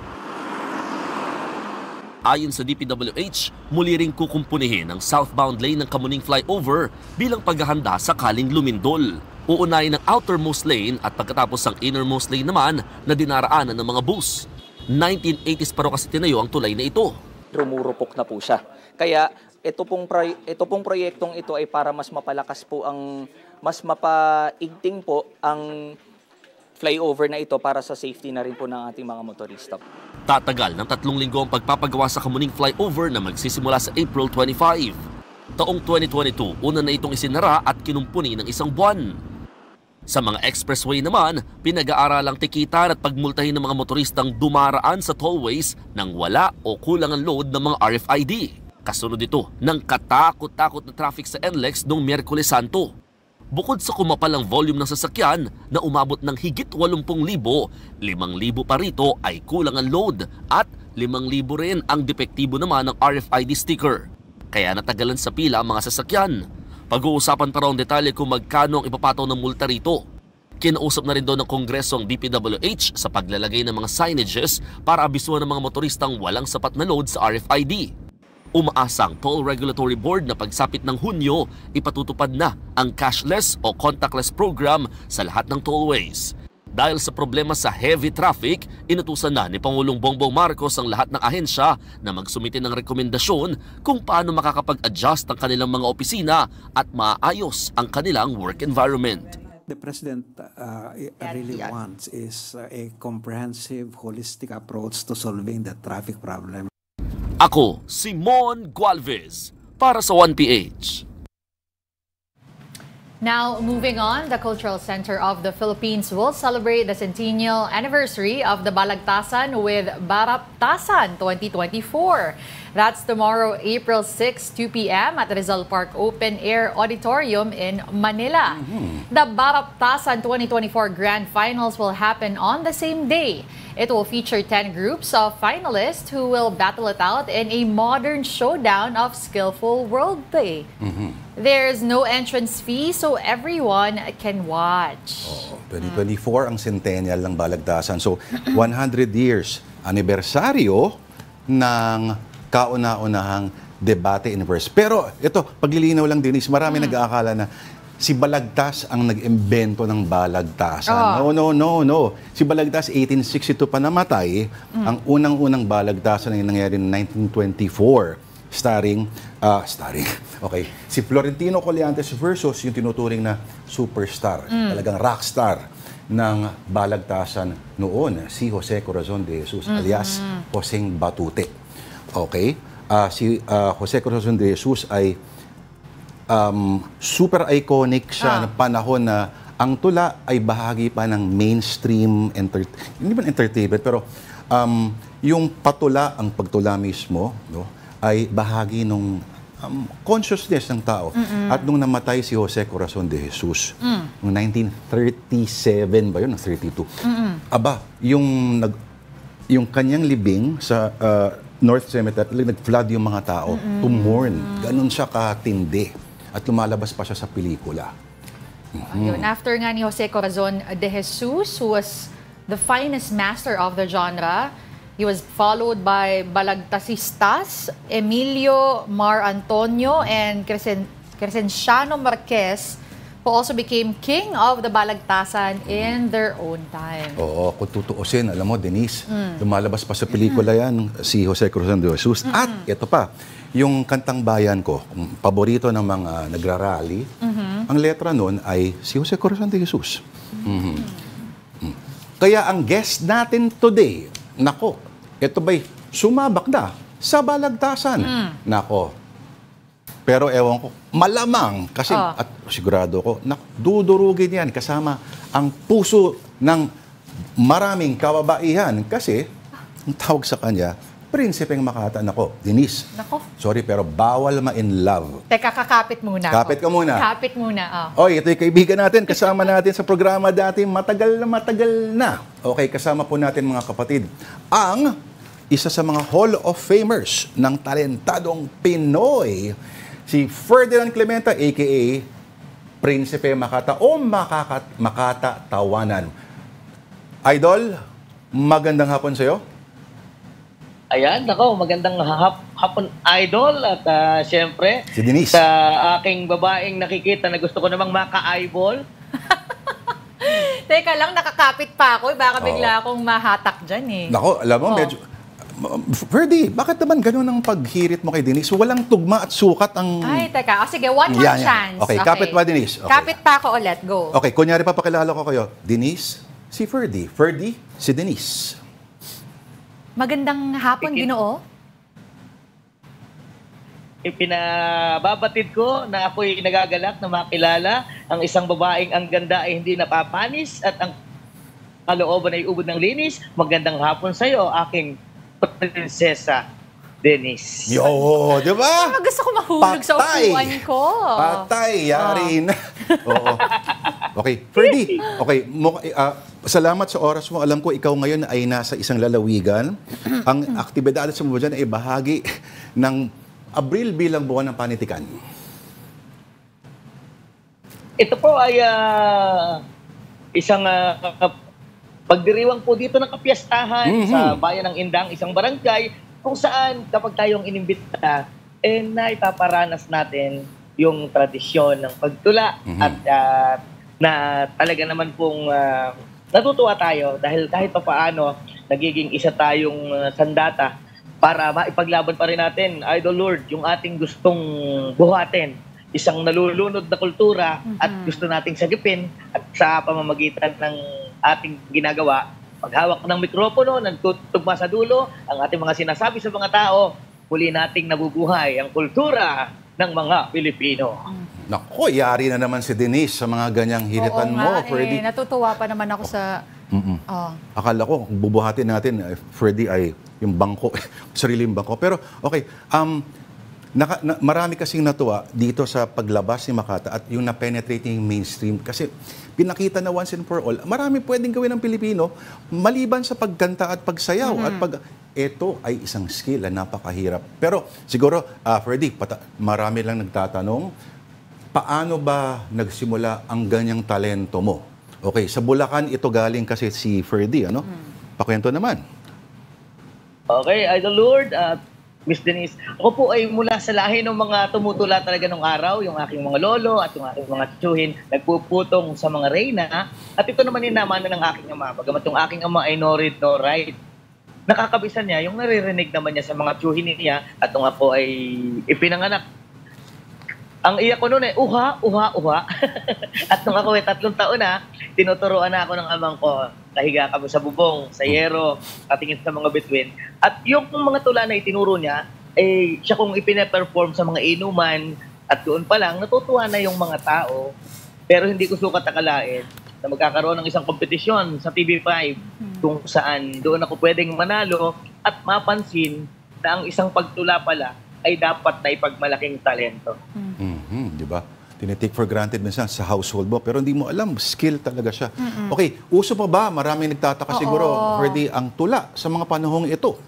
Ayon sa DPWH, muli ring kukumpunihin ang southbound lane ng Kamuning Flyover bilang paghahanda sakaling lumindol. Uunahin ang outermost lane at pagkatapos ang innermost lane naman na dinaraanan ng mga bus. 1980s pa raw kasi tinayo ang tulay na ito. Rumurupok na po siya. Kaya ito pong proyektong ito ay para mas mapalakas po mas mapaigting po ang flyover na ito para sa safety na rin po ng ating mga motorista. Tatagal ng 3 linggo ang pagpapagawa sa Kamuning Flyover na magsisimula sa April 25. Taong 2022, una na itong isinara at kinumpuni ng 1 buwan. Sa mga expressway naman, pinag-aaralang tikitan at pagmultahin ng mga motoristang dumaraan sa tollways nang wala o kulang ang load ng mga RFID. Kasunod ito ng katakot-takot na traffic sa NLEX noong Miyerkules Santo. Bukod sa kumapal ang volume ng sasakyan na umabot ng higit 80,000, 5,000 pa rito ay kulang ang load at 5,000 rin ang depektibo naman ng RFID sticker. Kaya natagalan sa pila ang mga sasakyan. Pag-uusapan pa raw ang detalye kung magkano ang ipapataw ng multa rito. Kinausap na rin doon ng Kongreso ang DPWH sa paglalagay ng mga signages para abisuhan ng mga motoristang walang sapat na load sa RFID. Umaasang Toll Regulatory Board na pagsapit ng Hunyo, ipatutupad na ang cashless o contactless program sa lahat ng tollways. Dahil sa problema sa heavy traffic, inutusan na ni Pangulong Bongbong Marcos ang lahat ng ahensya na magsumite ng rekomendasyon kung paano makakapag-adjust ang kanilang mga opisina at maayos ang kanilang work environment. The President really wants is a comprehensive, holistic approach to solving the traffic problem. Ako, si Mon Gualvez, para sa 1PH. Now, moving on, the Cultural Center of the Philippines will celebrate the centennial anniversary of the Balagtasan with Baraptasan 2024. That's tomorrow, April 6, 2 p.m. at Rizal Park Open Air Auditorium in Manila. The Baraptasan 2024 Grand Finals will happen on the same day. It will feature 10 groups of finalists who will battle it out in a modern showdown of skillful wordplay. There's no entrance fee, so everyone can watch. 2024 ang centennial ng Balagtasan. So, 100 years anibersaryo ng kauna-unahang debate universe. Pero ito, paglilinaw lang, Denise, marami nag-aakala na si Balagtas ang nag-imbento ng Balagtasan. No. Si Balagtas, 1862 pa namatay. Ang unang-unang Balagtasan ay nangyari in 1924. Starring, si Florentino Colliantes versus yung tinuturing na superstar, talagang rockstar ng Balagtasan noon, si Jose Corazon de Jesus, alias Joseng Batute. Okay? Si Jose Corazon de Jesus ay super iconic siya na panahon na ang tula ay bahagi pa ng mainstream hindi man entertainment, pero yung patula, ang pagtula mismo, no, ay bahagi ng consciousness ng tao. At nung namatay si Jose Corazon de Jesus, noong 1937 ba yun, 32, yung kanyang libing sa North Cemetery, nag-flood yung mga tao to mourn. Ganun siya katindi. At lumalabas pa siya sa pelikula. Yun. After nga ni Jose Corazon de Jesus, who was the finest master of the genre, he was followed by Balagtasistas, Emilio Mar Antonio, and Crescenciano Marquez, who also became king of the Balagtasan in their own time. Oo, kung tutuusin, alam mo, Denise, lumalabas pa sa pelikula yan, si Jose Corazon de Jesus. At ito pa, yung Kantang Bayan ko, paborito ng mga nagrarally, ang letra nun ay si Jose Corazon de Jesus. Kaya ang guest natin today, nako, ito ba'y sumabak na sa Balagtasan? Nako. Pero ewan ko, malamang, kasi at sigurado ko, dudurugin yan kasama ang puso ng maraming kababaihan. Kasi, ang tawag sa kanya, Prinsipeng Makata. Nako, Denise. Nako. Sorry, pero bawal ma-in love. Teka, kakapit muna. Kapit ka muna. Kapit muna, Oy, ito yung kaibigan natin. Kasama natin sa programa dati. Matagal na. Okay, kasama po natin mga kapatid. Ang isa sa mga Hall of Famers ng talentadong Pinoy, si Ferdinand Clementa, a.k.a. Prinsipe Makata o Makata Tawanan. Idol, magandang hapon sa'yo. Ayan, nako, magandang hapon, Idol. At siyempre, si Denise, sa aking babaeng nakikita na gusto ko namang maka-eyeball. Teka lang, nakakapit pa ako. Baka bigla akong mahatak dyan eh. Nako, alam mo, medyo... Ferdy, bakit naman ganun ang paghirit mo kay Denise? Walang tugma at sukat ang... Ay, teka. Sige, one more chance. Okay, kapit pa, Denise. Okay. Kapit pa ako ulit. Go. Okay, kunyari papakilala ko kayo. Denise, si Ferdy. Ferdy, si Denise. Magandang hapon, Ginoo. Ipinababatid ko na ako'y nagagalak na makilala ang isang babaeng ang ganda ay hindi napapanis at ang kalooban ay ubod ng linis. Magandang hapon sa iyo, aking Prinsesa Denise. Yo, di ba? Gusto ko mahulog sa upuan ko. Patay, yari na. Oo. Okay, Ferdy. Okay, salamat sa oras mo. Alam ko ikaw ngayon ay nasa isang lalawigan. Ang aktibidad sa mo dyan ay bahagi ng Abril bilang buwan ng panitikan. Ito po ay isang pagdiriwang po dito ng kapiyastahan sa bayan ng Indang, isang barangay kung saan kapag tayong inimbita, naipaparanas natin yung tradisyon ng pagtula at na talaga naman pong natutuwa tayo dahil kahit pa paano nagiging isa tayong sandata para maipaglaban pa rin natin, Idol Lord, yung ating gustong buhatin, isang nalulunod na kultura at gusto nating sagipin at sa pamamagitan ng ating ginagawa, paghawak ng mikropono, nagtutugma sa dulo, ang ating mga sinasabi sa mga tao, muli nating nabubuhay ang kultura ng mga Pilipino. Nako, yari na naman si Denise sa mga ganyang hinitan mo, Ferdy. Natutuwa pa naman ako sa... Akala ko, bubuhatin natin, Ferdy, ay yung bangko, sariling bangko. Pero, okay, marami kasing natuwa dito sa paglabas ni Makata at yung na-penetrating mainstream. Kasi pinakita na once and for all, marami pwedeng gawin ng Pilipino maliban sa pagkanta at pagsayaw. Ito ay isang skill na napakahirap. Pero siguro, Ferdy, marami lang nagtatanong, paano ba nagsimula ang ganyang talento mo? Okay, sa Bulacan ito galing kasi si Ferdy, ano? Pakwento naman. Okay, Idol Lord at Miss Denise. Ako po ay mula sa lahi ng mga tumutula talaga nung araw, yung aking mga lolo at yung aking mga tiyuhin, nagpuputong sa mga reyna. At ito naman inamanan ng aking ama. Bagamat yung aking ama ay no read, no write, nakakabisan niya yung naririnig naman niya sa mga tiyuhin niya at nung ako ay ipinanganak. Ang iyak ko noon ay uha, uha, uha. At nung ako ay 3 taon na, tinuturuan na ako ng amang ko. Nahiga kami sa bubong, sa yero, katingin sa mga bituin. At yung mga tula na itinuro niya, siya kong ipine-perform sa mga inuman. At doon pa lang, natutuwa na yung mga tao. Pero hindi ko sukat akalain na magkakaroon ng isang kompetisyon sa TV5 kung saan doon ako pwedeng manalo at mapansin na ang isang pagtula pala ay dapat na ipagmalaking talento. Di ba? Tinitake for granted minsan sa household mo, pero hindi mo alam, skill talaga siya. Okay, uso pa ba? Maraming nagtataka siguro, Ferdy, ang tula sa mga panahong ito.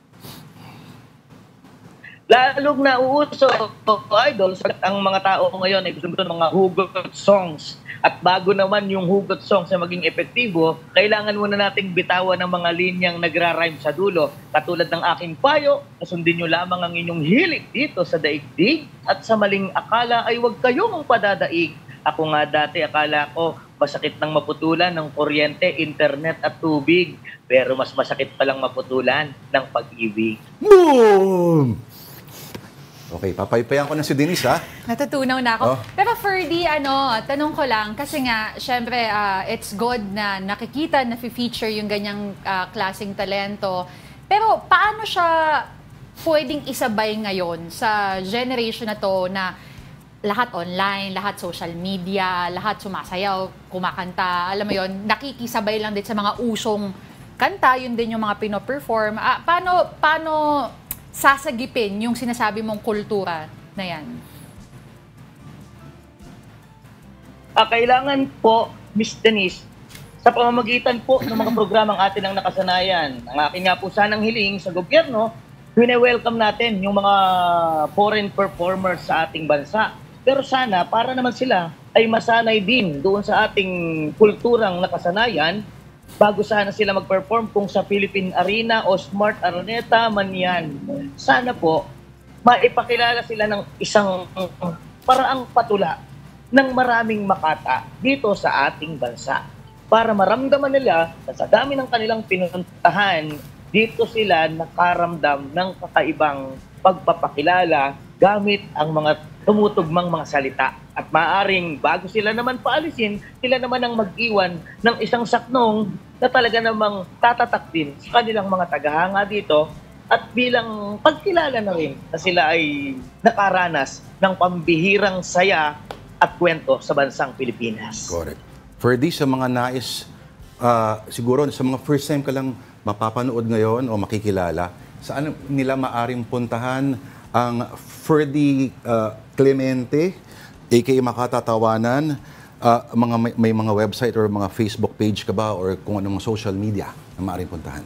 Lalong nauuso, Idol, ang mga tao ngayon ay gusto ng mga hugot songs. At bago naman yung hugot songs na maging epektibo, kailangan muna nating bitawan ng mga linyang nagra-rhyme sa dulo. Katulad ng aking payo, sundin nyo lamang ang inyong hilig dito sa daigdig at sa maling akala ay huwag kayong padadaig. Ako nga dati akala ko masakit ng maputulan ng kuryente, internet at tubig. Pero mas masakit palang maputulan ng pag-ibig. Boom! Okay, papaypayan ko na si Denise, ha? Natutunaw na ako. Pero Ferdy, tanong ko lang, kasi nga, syempre, it's good na nakikita, na-feature yung ganyang klaseng talento. Pero paano siya pwedeng isabay ngayon sa generation na to na lahat online, lahat social media, lahat sumasayaw, kumakanta, alam mo yon, nakikisabay lang din sa mga usong kanta, yun din yung mga pino-perform. Paano sasagipin yung sinasabi mong kultura na yan? Kailangan po, Miss Denise, sa pamamagitan po ng mga programang atin ang nakasanayan. Ang akin nga po sanang hiling sa gobyerno, wine-welcome natin yung mga foreign performers sa ating bansa. Pero sana, para naman sila ay masanay din doon sa ating kulturang nakasanayan bago sana sila mag-perform kung sa Philippine Arena o Smart Araneta man yan. Sana po, maipakilala sila ng isang paraang patula ng maraming Makata dito sa ating bansa. Para maramdaman nila na sa dami ng kanilang pinuntahan, dito sila nakaramdam ng kakaibang pagpapakilala gamit ang mga tumutugmang mga salita. At maaring bago sila naman paalisin, sila naman ang mag-iwan ng isang saknong na talaga namang tatatak din sa kanilang mga tagahanga dito at bilang pagkilala na rin na sila ay nakaranas ng pambihirang saya at kwento sa bansang Pilipinas. Correct. Ferdy, sa mga nais, siguro sa mga first time ka lang mapapanood ngayon o makikilala, saan nila maaring puntahan ang Ferdy Clemente, aka Makata Tawanan, may mga website or mga Facebook page ka ba or kung anong social media na maaaring puntahan?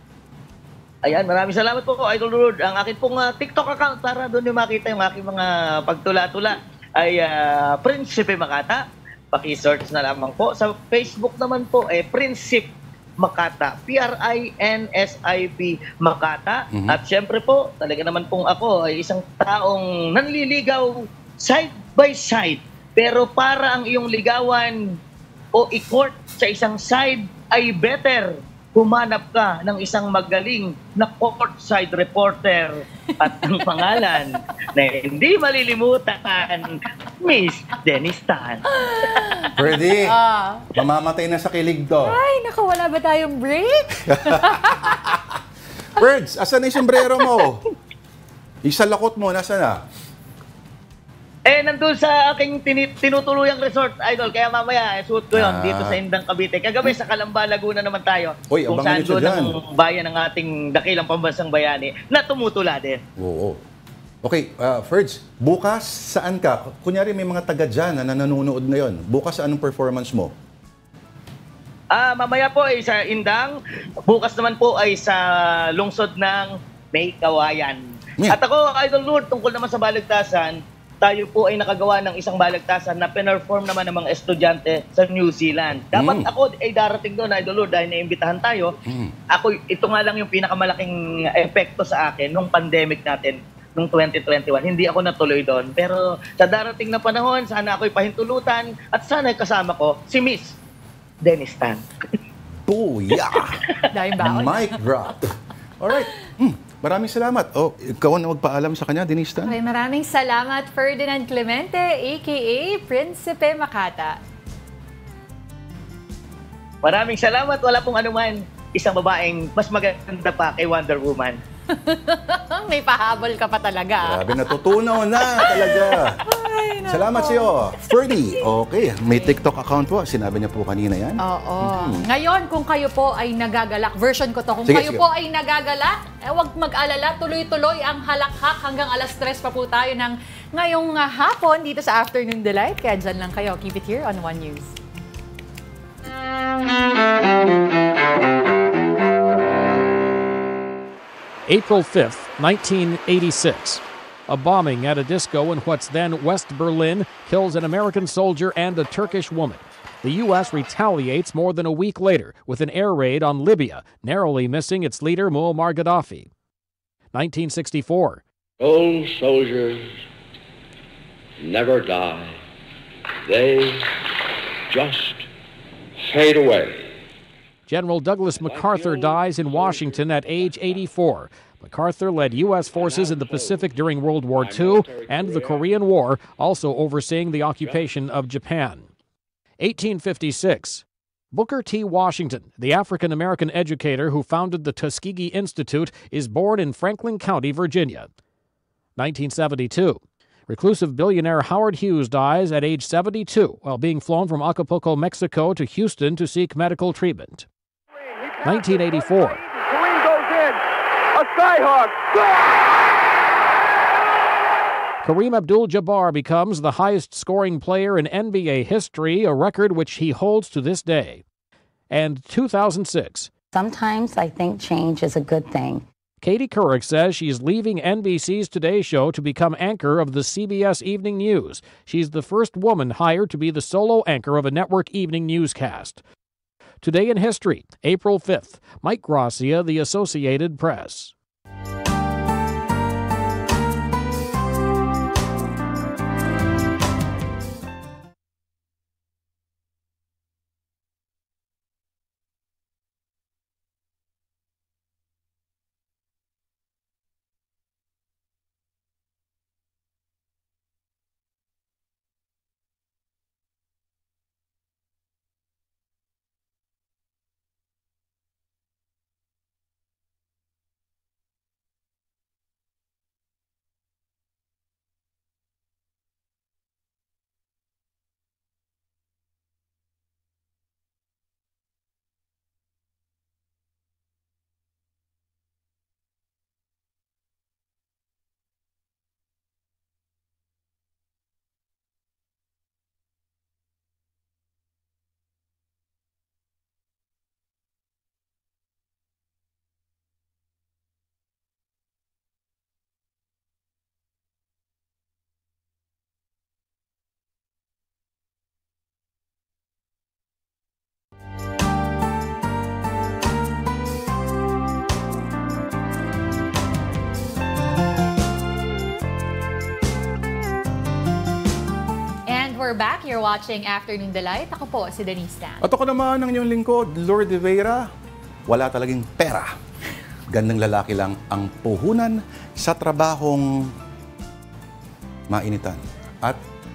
Ayan, maraming salamat po, Idol Lord. Ang akin pong TikTok account para doon yung makita yung aking mga pagtula-tula ay Prinsipe Makata. Paki-search na lamang po. Sa Facebook naman po Prinsip Makata. P-R-I-N-S-I-P Makata. At syempre po, talaga naman pong ako ay isang taong nanliligaw side by side. Pero para ang iyong ligawan o i-court sa isang side ay better humanap ka ng isang magaling na courtside reporter at ang pangalan na hindi malilimutan, Miss Denise Tan. Ferdy, mamamatay na sa kilig to. Ay, naku, wala ba tayong break? Birds, asan na yung sombrero mo? Yung salakot mo, nasa na? Nandun sa aking tinutuluyang resort, Idol. Kaya mamaya, suot ko yun dito sa Indang, Cavite. Kagabi sa Calamba, Laguna naman tayo. Uy, kung abangan saan nyo doon dyan. ang bayan ng ating dakilang pambansang bayani na tumutula din. Oo. Okay, Ferds, bukas saan ka? Kunyari may mga taga dyan na nanonood ngayon. Bukas anong performance mo? Mamaya po ay sa Indang. Bukas naman po ay sa lungsod ng May Kawayan. Yeah. At ako, Idol Lord, tungkol naman sa balagtasan, tayo po ay nakagawa ng isang balagtasan na pinerform naman ng mga estudyante sa New Zealand. Dapat ako ay darating doon, Idol Lord, dahil naimbitahan tayo. Ako, ito nga lang yung pinakamalaking epekto sa akin nung pandemic natin nung 2021. Hindi ako natuloy doon. Pero sa darating na panahon, sana ako'y pahintulutan at sana kasama ko si Miss Dennis Tan. Booyah! Dahil baon. Mic drop. Alright. Maraming salamat. Oh, ikaw na magpaalam sa kanya, Denise Tan. Okay, maraming salamat, Ferdinand Clemente, a.k.a. Prinsipe Makata. Maraming salamat. Wala pong anuman. Isang babaeng mas maganda pa kay Wonder Woman. May pahabol ka pa talaga. Grabe, natutunaw na talaga. Ay, nako. Salamat sa iyo, Ferdy. Okay, may TikTok account po. Sinabi niya po kanina yan. Oo. Ngayon, kung kayo po ay nagagalak, version ko to, kung Sige, kayo sige. po ay nagagalak, huwag mag-alala, tuloy-tuloy ang halakhak hanggang alas 3 pa po tayo ng ngayong hapon dito sa Afternoon Delight. Kaya dyan lang kayo. Keep it here on One News. April 5th, 1986. A bombing at a disco in what's then West Berlin kills an American soldier and a Turkish woman. The U.S. retaliates more than a week later with an air raid on Libya, narrowly missing its leader Muammar Gaddafi. 1964. Old soldiers never die. They just fade away. General Douglas MacArthur dies in Washington at age 84. MacArthur led U.S. forces in the Pacific during World War II and the Korean War, also overseeing the occupation of Japan. 1856. Booker T. Washington, the African-American educator who founded the Tuskegee Institute, is born in Franklin County, Virginia. 1972. Reclusive billionaire Howard Hughes dies at age 72 while being flown from Acapulco, Mexico to Houston to seek medical treatment. 1984. Kareem goes in. A Skyhawk. Kareem Abdul-Jabbar becomes the highest-scoring player in NBA history, a record which he holds to this day. And 2006. Sometimes I think change is a good thing. Katie Couric says she's leaving NBC's Today Show to become anchor of the CBS Evening News. She's the first woman hired to be the solo anchor of a network evening newscast. Today in History, April 5th. Mike Gracia, The Associated Press. We're back. You're watching Afternoon Delight. Ako po, si Denise Tan. At ako naman ang inyong lingkod, Lord de Vera. Wala talagang pera. Gandang lalaki lang ang puhunan sa trabahong mainitan. At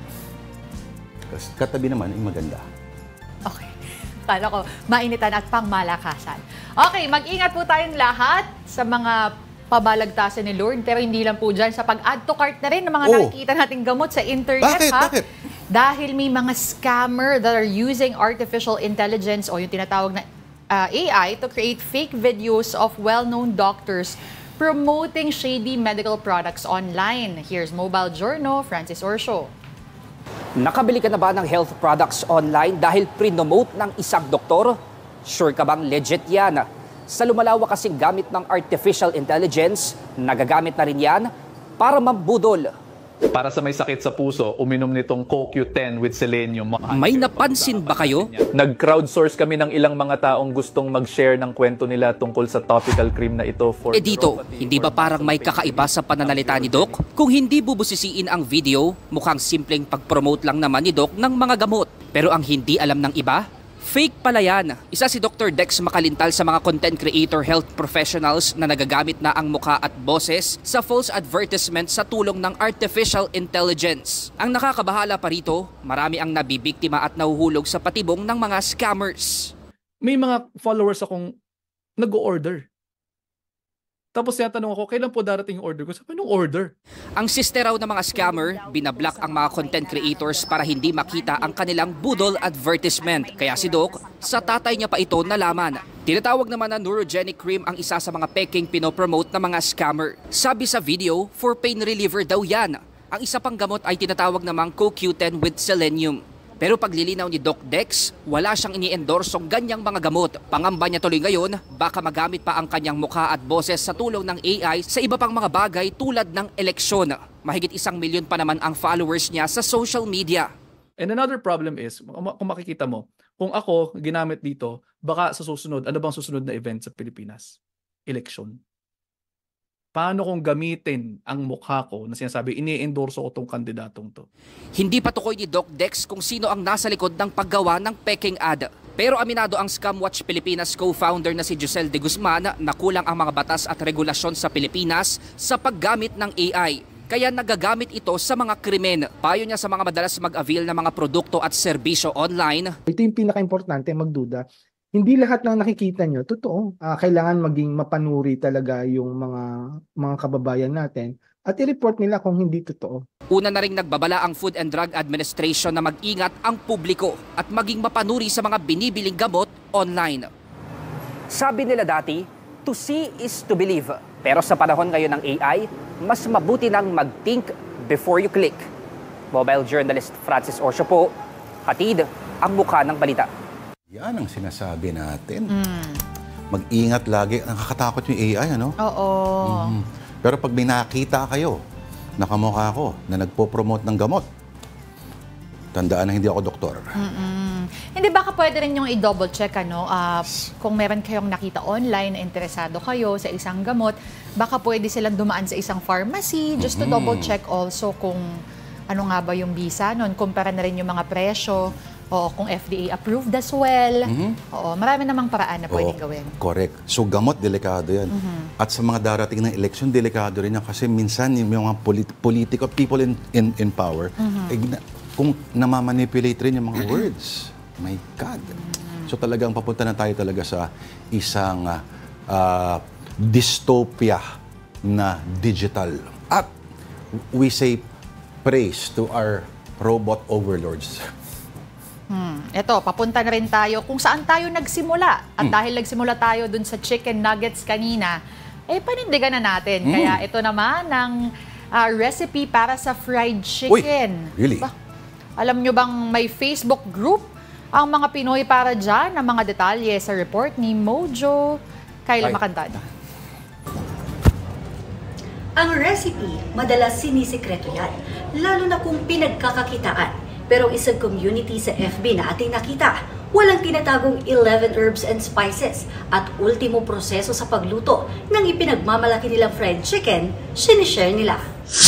katabi naman ay maganda. Okay. Kala ko, mainitan at pangmalakasan. Okay, mag-ingat po tayong lahat sa mga pabalagtasan ni Lord. Pero hindi lang po dyan, sa pag-add to cart na rin ng mga nakikita nating gamot sa internet. Bakit? Dahil may mga scammer that are using artificial intelligence o yung tinatawag na AI to create fake videos of well-known doctors promoting shady medical products online. Here's Mobile Journal, Francis Orsio. Nakabili ka na ba ng health products online dahil pre-nomote ng isang doktor? Sure ka bang legit yan? Sa lumalawak kasing gamit ng artificial intelligence, nagagamit na rin yan para mambudol. Para sa may sakit sa puso, uminom nitong CoQ10 with selenium. May napansin ba kayo? Nag-crowdsource kami ng ilang mga taong gustong mag-share ng kwento nila tungkol sa topical cream na ito. Dito, hindi ba parang may kakaiba sa pananalita ni Doc? Kung hindi bubusisiin ang video, mukhang simpleng pag-promote lang naman ni Doc ng mga gamot. Pero ang hindi alam ng iba, fake pala yan. Isa si Dr. Dex Makalintal sa mga content creator health professionals na nagagamit na ang mukha at boses sa false advertisement sa tulong ng artificial intelligence. Ang nakakabahala pa rito, marami ang nabibiktima at nahuhulog sa patibong ng mga scammers. May mga followers akong nag-o-order. Tapos tinatanong ako, kailan po darating yung order ko? Sabi, anong order? Ang siste raw ng mga scammer, binablock ang mga content creators para hindi makita ang kanilang budol advertisement. Kaya si Doc, sa tatay niya pa ito nalaman. Tinatawag naman na neurogenic cream ang isa sa mga peking pinopromote ng mga scammer. Sabi sa video, for pain reliever daw yan. Ang isa pang gamot ay tinatawag namang CoQ10 with selenium. Pero paglilinaw ni Doc Dex, wala siyang ini-endorsong ganyang mga gamot. Pangamba niya tuloy ngayon, baka magamit pa ang kanyang mukha at boses sa tulong ng AI sa iba pang mga bagay tulad ng eleksyon. Mahigit 1 milyon pa naman ang followers niya sa social media. And another problem is, kung makikita mo, kung ako ginamit dito, baka sa susunod, ano bang susunod na event sa Pilipinas? Election. Paano kung gamitin ang mukha ko na sinasabi, ini-endorso ko tong kandidatong to? Hindi patukoy ni Doc Dex kung sino ang nasa likod ng paggawa ng peking ad. Pero aminado ang Scamwatch Pilipinas co-founder na si Giselle de Guzman na kulang ang mga batas at regulasyon sa Pilipinas sa paggamit ng AI. Kaya nagagamit ito sa mga krimen. Payo niya sa mga madalas mag-avail ng mga produkto at serbisyo online. Ito yung pinaka-importante, magduda. Hindi lahat ng nakikita nyo, totoo. Kailangan maging mapanuri talaga yung mga kababayan natin at i-report nila kung hindi totoo. Una na ring nagbabala ang Food and Drug Administration na mag-ingat ang publiko at maging mapanuri sa mga binibiling gamot online. Sabi nila dati, to see is to believe. Pero sa panahon ngayon ng AI, mas mabuti nang mag-think before you click. Mobile journalist Francis Orsio po, hatid ang mukha ng balita. Yan ang sinasabi natin. Mag-ingat lagi. Nakakatakot yung AI, ano? Oo. Pero pag may nakita kayo, nakamukha ko, na nagpo-promote ng gamot, tandaan na hindi ako doktor. Hindi, baka pwede rin yung i-double check, ano? Kung meron kayong nakita online, interesado kayo sa isang gamot, baka pwede silang dumaan sa isang pharmacy just to double check also kung ano nga ba yung bisa nun. Kumpara na rin yung mga presyo. O kung FDA approved as well. Oo, marami namang paraan na pwedeng gawin. Correct. So gamot, delikado yan. At sa mga darating ng eleksyon, delikado rin yan. Kasi minsan yung mga political people in power, kung namamanipulate rin yung mga words. My God. So talagang papunta na tayo talaga sa isang dystopia na digital. At we say praise to our robot overlords. Ito, papunta na rin tayo kung saan tayo nagsimula. At dahil nagsimula tayo dun sa chicken nuggets kanina, panindigan na natin. Kaya ito naman ang recipe para sa fried chicken. Uy, really? Alam nyo bang may Facebook group ang mga Pinoy para dyan? Ang mga detalye sa report ni Mojo Kayla Makantan. Ang recipe, madalas sinisikreto yan, lalo na kung pinagkakakitaan. Pero isang community sa FB na ating nakita, walang tinatagong 11 herbs and spices at ultimo proseso sa pagluto ng ipinagmamalaki nilang fried chicken, sinishare nila.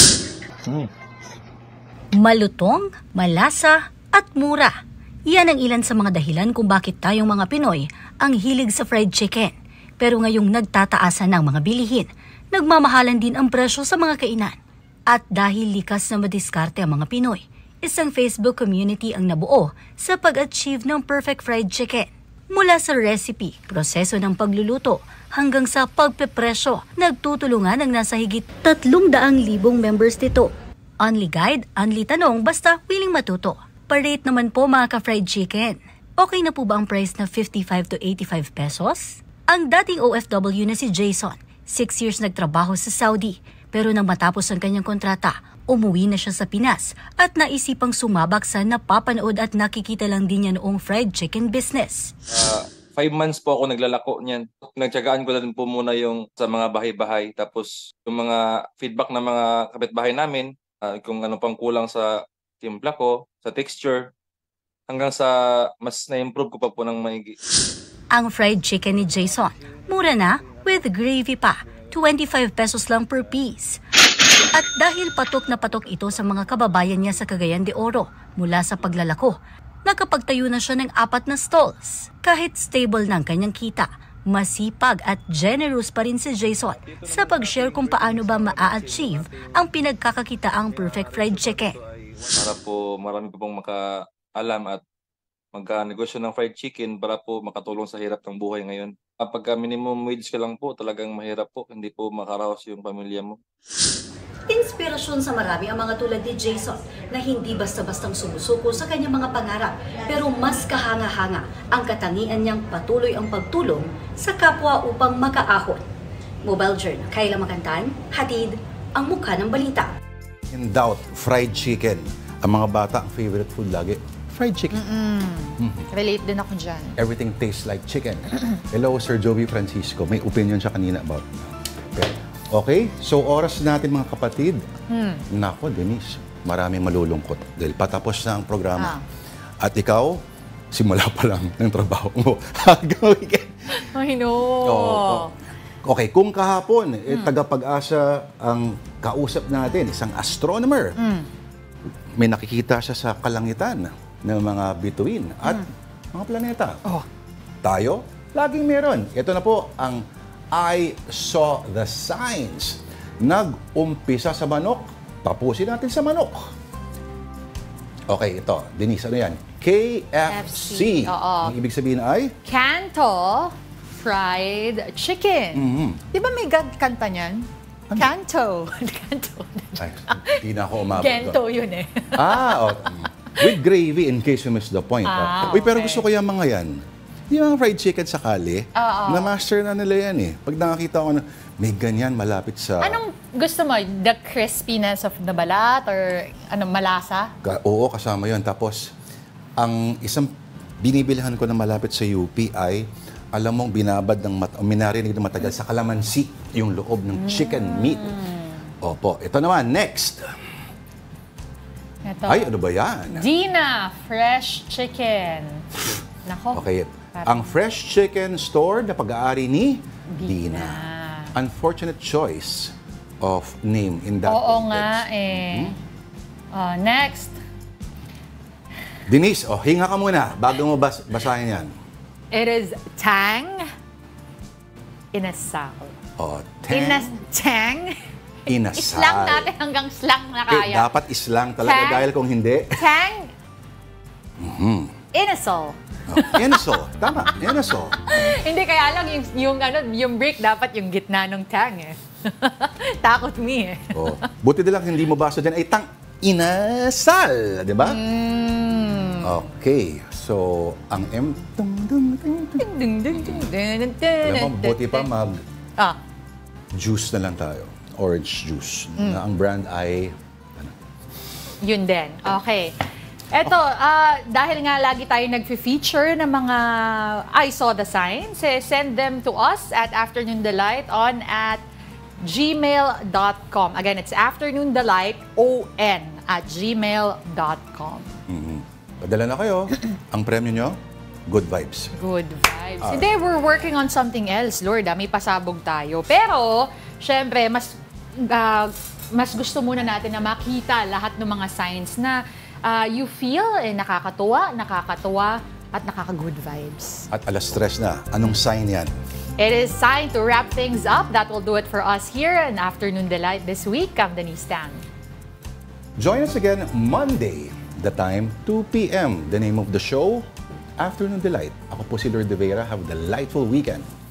Malutong, malasa at mura. Yan ang ilan sa mga dahilan kung bakit tayong mga Pinoy ang hilig sa fried chicken. Pero ngayong nagtataasan ng mga bilihin, nagmamahalan din ang presyo sa mga kainan. At dahil likas na madiskarte ang mga Pinoy, isang Facebook community ang nabuo sa pag-achieve ng perfect fried chicken. Mula sa recipe, proseso ng pagluluto, hanggang sa pagpepresyo. Nagtutulungan ang nasa higit 300,000 members nito. Only guide, only tanong, basta willing matuto. Pa-rate naman po mga ka-fried chicken. Okay na po ba ang price na 55 to 85 pesos? Ang dating OFW na si Jason, 6 years nagtrabaho sa Saudi, pero nang matapos ang kanyang kontrata, umuwi na siya sa Pinas at naisipang sumabak sa napapanood at nakikita lang din niya noong fried chicken business. 5 months po ako naglalako niyan. Nagtyagaan ko na din po muna yung sa mga bahay-bahay. Tapos yung mga feedback ng mga kapitbahay namin, kung ano pang kulang sa timpla ko, sa texture, hanggang sa mas na-improve ko pa po ng maigi. Ang fried chicken ni Jason, mura na with gravy pa, 25 pesos lang per piece. At dahil patok na patok ito sa mga kababayan niya sa Cagayan de Oro mula sa paglalako, nakapagtayo na siya ng 4 na stalls. Kahit stable ng kanyang kita, masipag at generous pa rin si Jason sa pag-share kung paano ba ma-achieve ang pinagkakakitaang perfect fried chicken. Para po marami po pong makaalam at magka-negosyo ng fried chicken para po makatulong sa hirap ng buhay ngayon. Kapag minimum wage ka lang po, talagang mahirap po. Hindi po makaraos yung pamilya mo. Inspirasyon sa marami ang mga tulad ni Jason na hindi basta-bastang sumusuko sa kanyang mga pangarap pero mas kahanga-hanga ang katangian niyang patuloy ang pagtulong sa kapwa upang makaahon. Mobile Journal, Kayla Makantan, hatid ang mukha ng balita. In doubt, fried chicken. Ang mga bata, ang favorite food lagi, fried chicken. Relate din ako dyan. Everything tastes like chicken. Hello, Sir Joey Francisco. May opinion siya kanina about. Okay, so oras natin mga kapatid. Nako, Denise, maraming malulungkot dahil patapos na ang programa. At ikaw, simula pa lang ng trabaho mo hanggang weekend. I know. Okay, kung kahapon, tagapag-asa ang kausap natin, isang astronomer. May nakikita siya sa kalangitan ng mga bituin at mga planeta. Tayo, laging meron. Ito na po ang I saw the signs. Nag-umpisa sa manok, tapusin natin sa manok. Okay, ito. Denise, ano yan? KFC. Ang ibig sabihin ay? Canto Fried Chicken. Di ba may kanta niyan? Canto. Canto. Ay, hindi na ako umabot. Kento yun eh. With gravy in case you missed the point. Uy, pero gusto ko yung mga yan. Yung mga fried chicken sa kali, na-master na nila yan eh. Pag nakakita ko na may ganyan malapit sa... Anong gusto mo? The crispiness of the balat or malasa? Oo, kasama yun. Tapos, ang isang binibilihan ko na malapit sa UP ay, alam mong binabad ng minarinig na matagal sa kalamansi, yung loob ng chicken meat. Opo. Ito naman, next. Ito. Ay, ano ba yan? Dina Fresh Chicken. Nako. Okay. Ang Fresh Chicken Store na pag-aari ni Dina. Unfortunate choice of name in that context. Oo nga eh. Next. Denise, hinga ka muna bago mo basahin yan. It is Tang Inasal. Tang Inasal. Islang natin hanggang slang na kaya. Dapat islang talaga dahil kung hindi. Tang Inasal. Inasal. Tama. Inasal. Hindi, kaya lang yung break dapat yung gitna ng tang eh. Takot me eh. Buti lang hindi mo basa dyan ay Tang Inasal. Di ba? Okay. So, ang M... Alam mo, buti pa juice na lang tayo. Orange juice. Na ang brand ay... Yun din. Okay. Eto, dahil nga lagi tayo nag-feature ng mga I saw the signs, send them to us at Afternoon Delight on at gmail.com. Again, it's afternoondelighton@gmail.com. Padala na kayo. Ang premyo nyo, good vibes. Good vibes. Hindi, we're working on something else, Lord. May pasabog tayo. Pero, syempre, mas gusto muna natin na makita lahat ng mga signs na you feel nakakatuwa, at nakaka-good vibes. At alas 3 na. Anong sign yan? It is time to wrap things up. That will do it for us here in Afternoon Delight this week. I'm Denise Tang. Join us again Monday. The time, 2 p.m. The name of the show, Afternoon Delight. Ako po si Lord De Vera. Have a delightful weekend.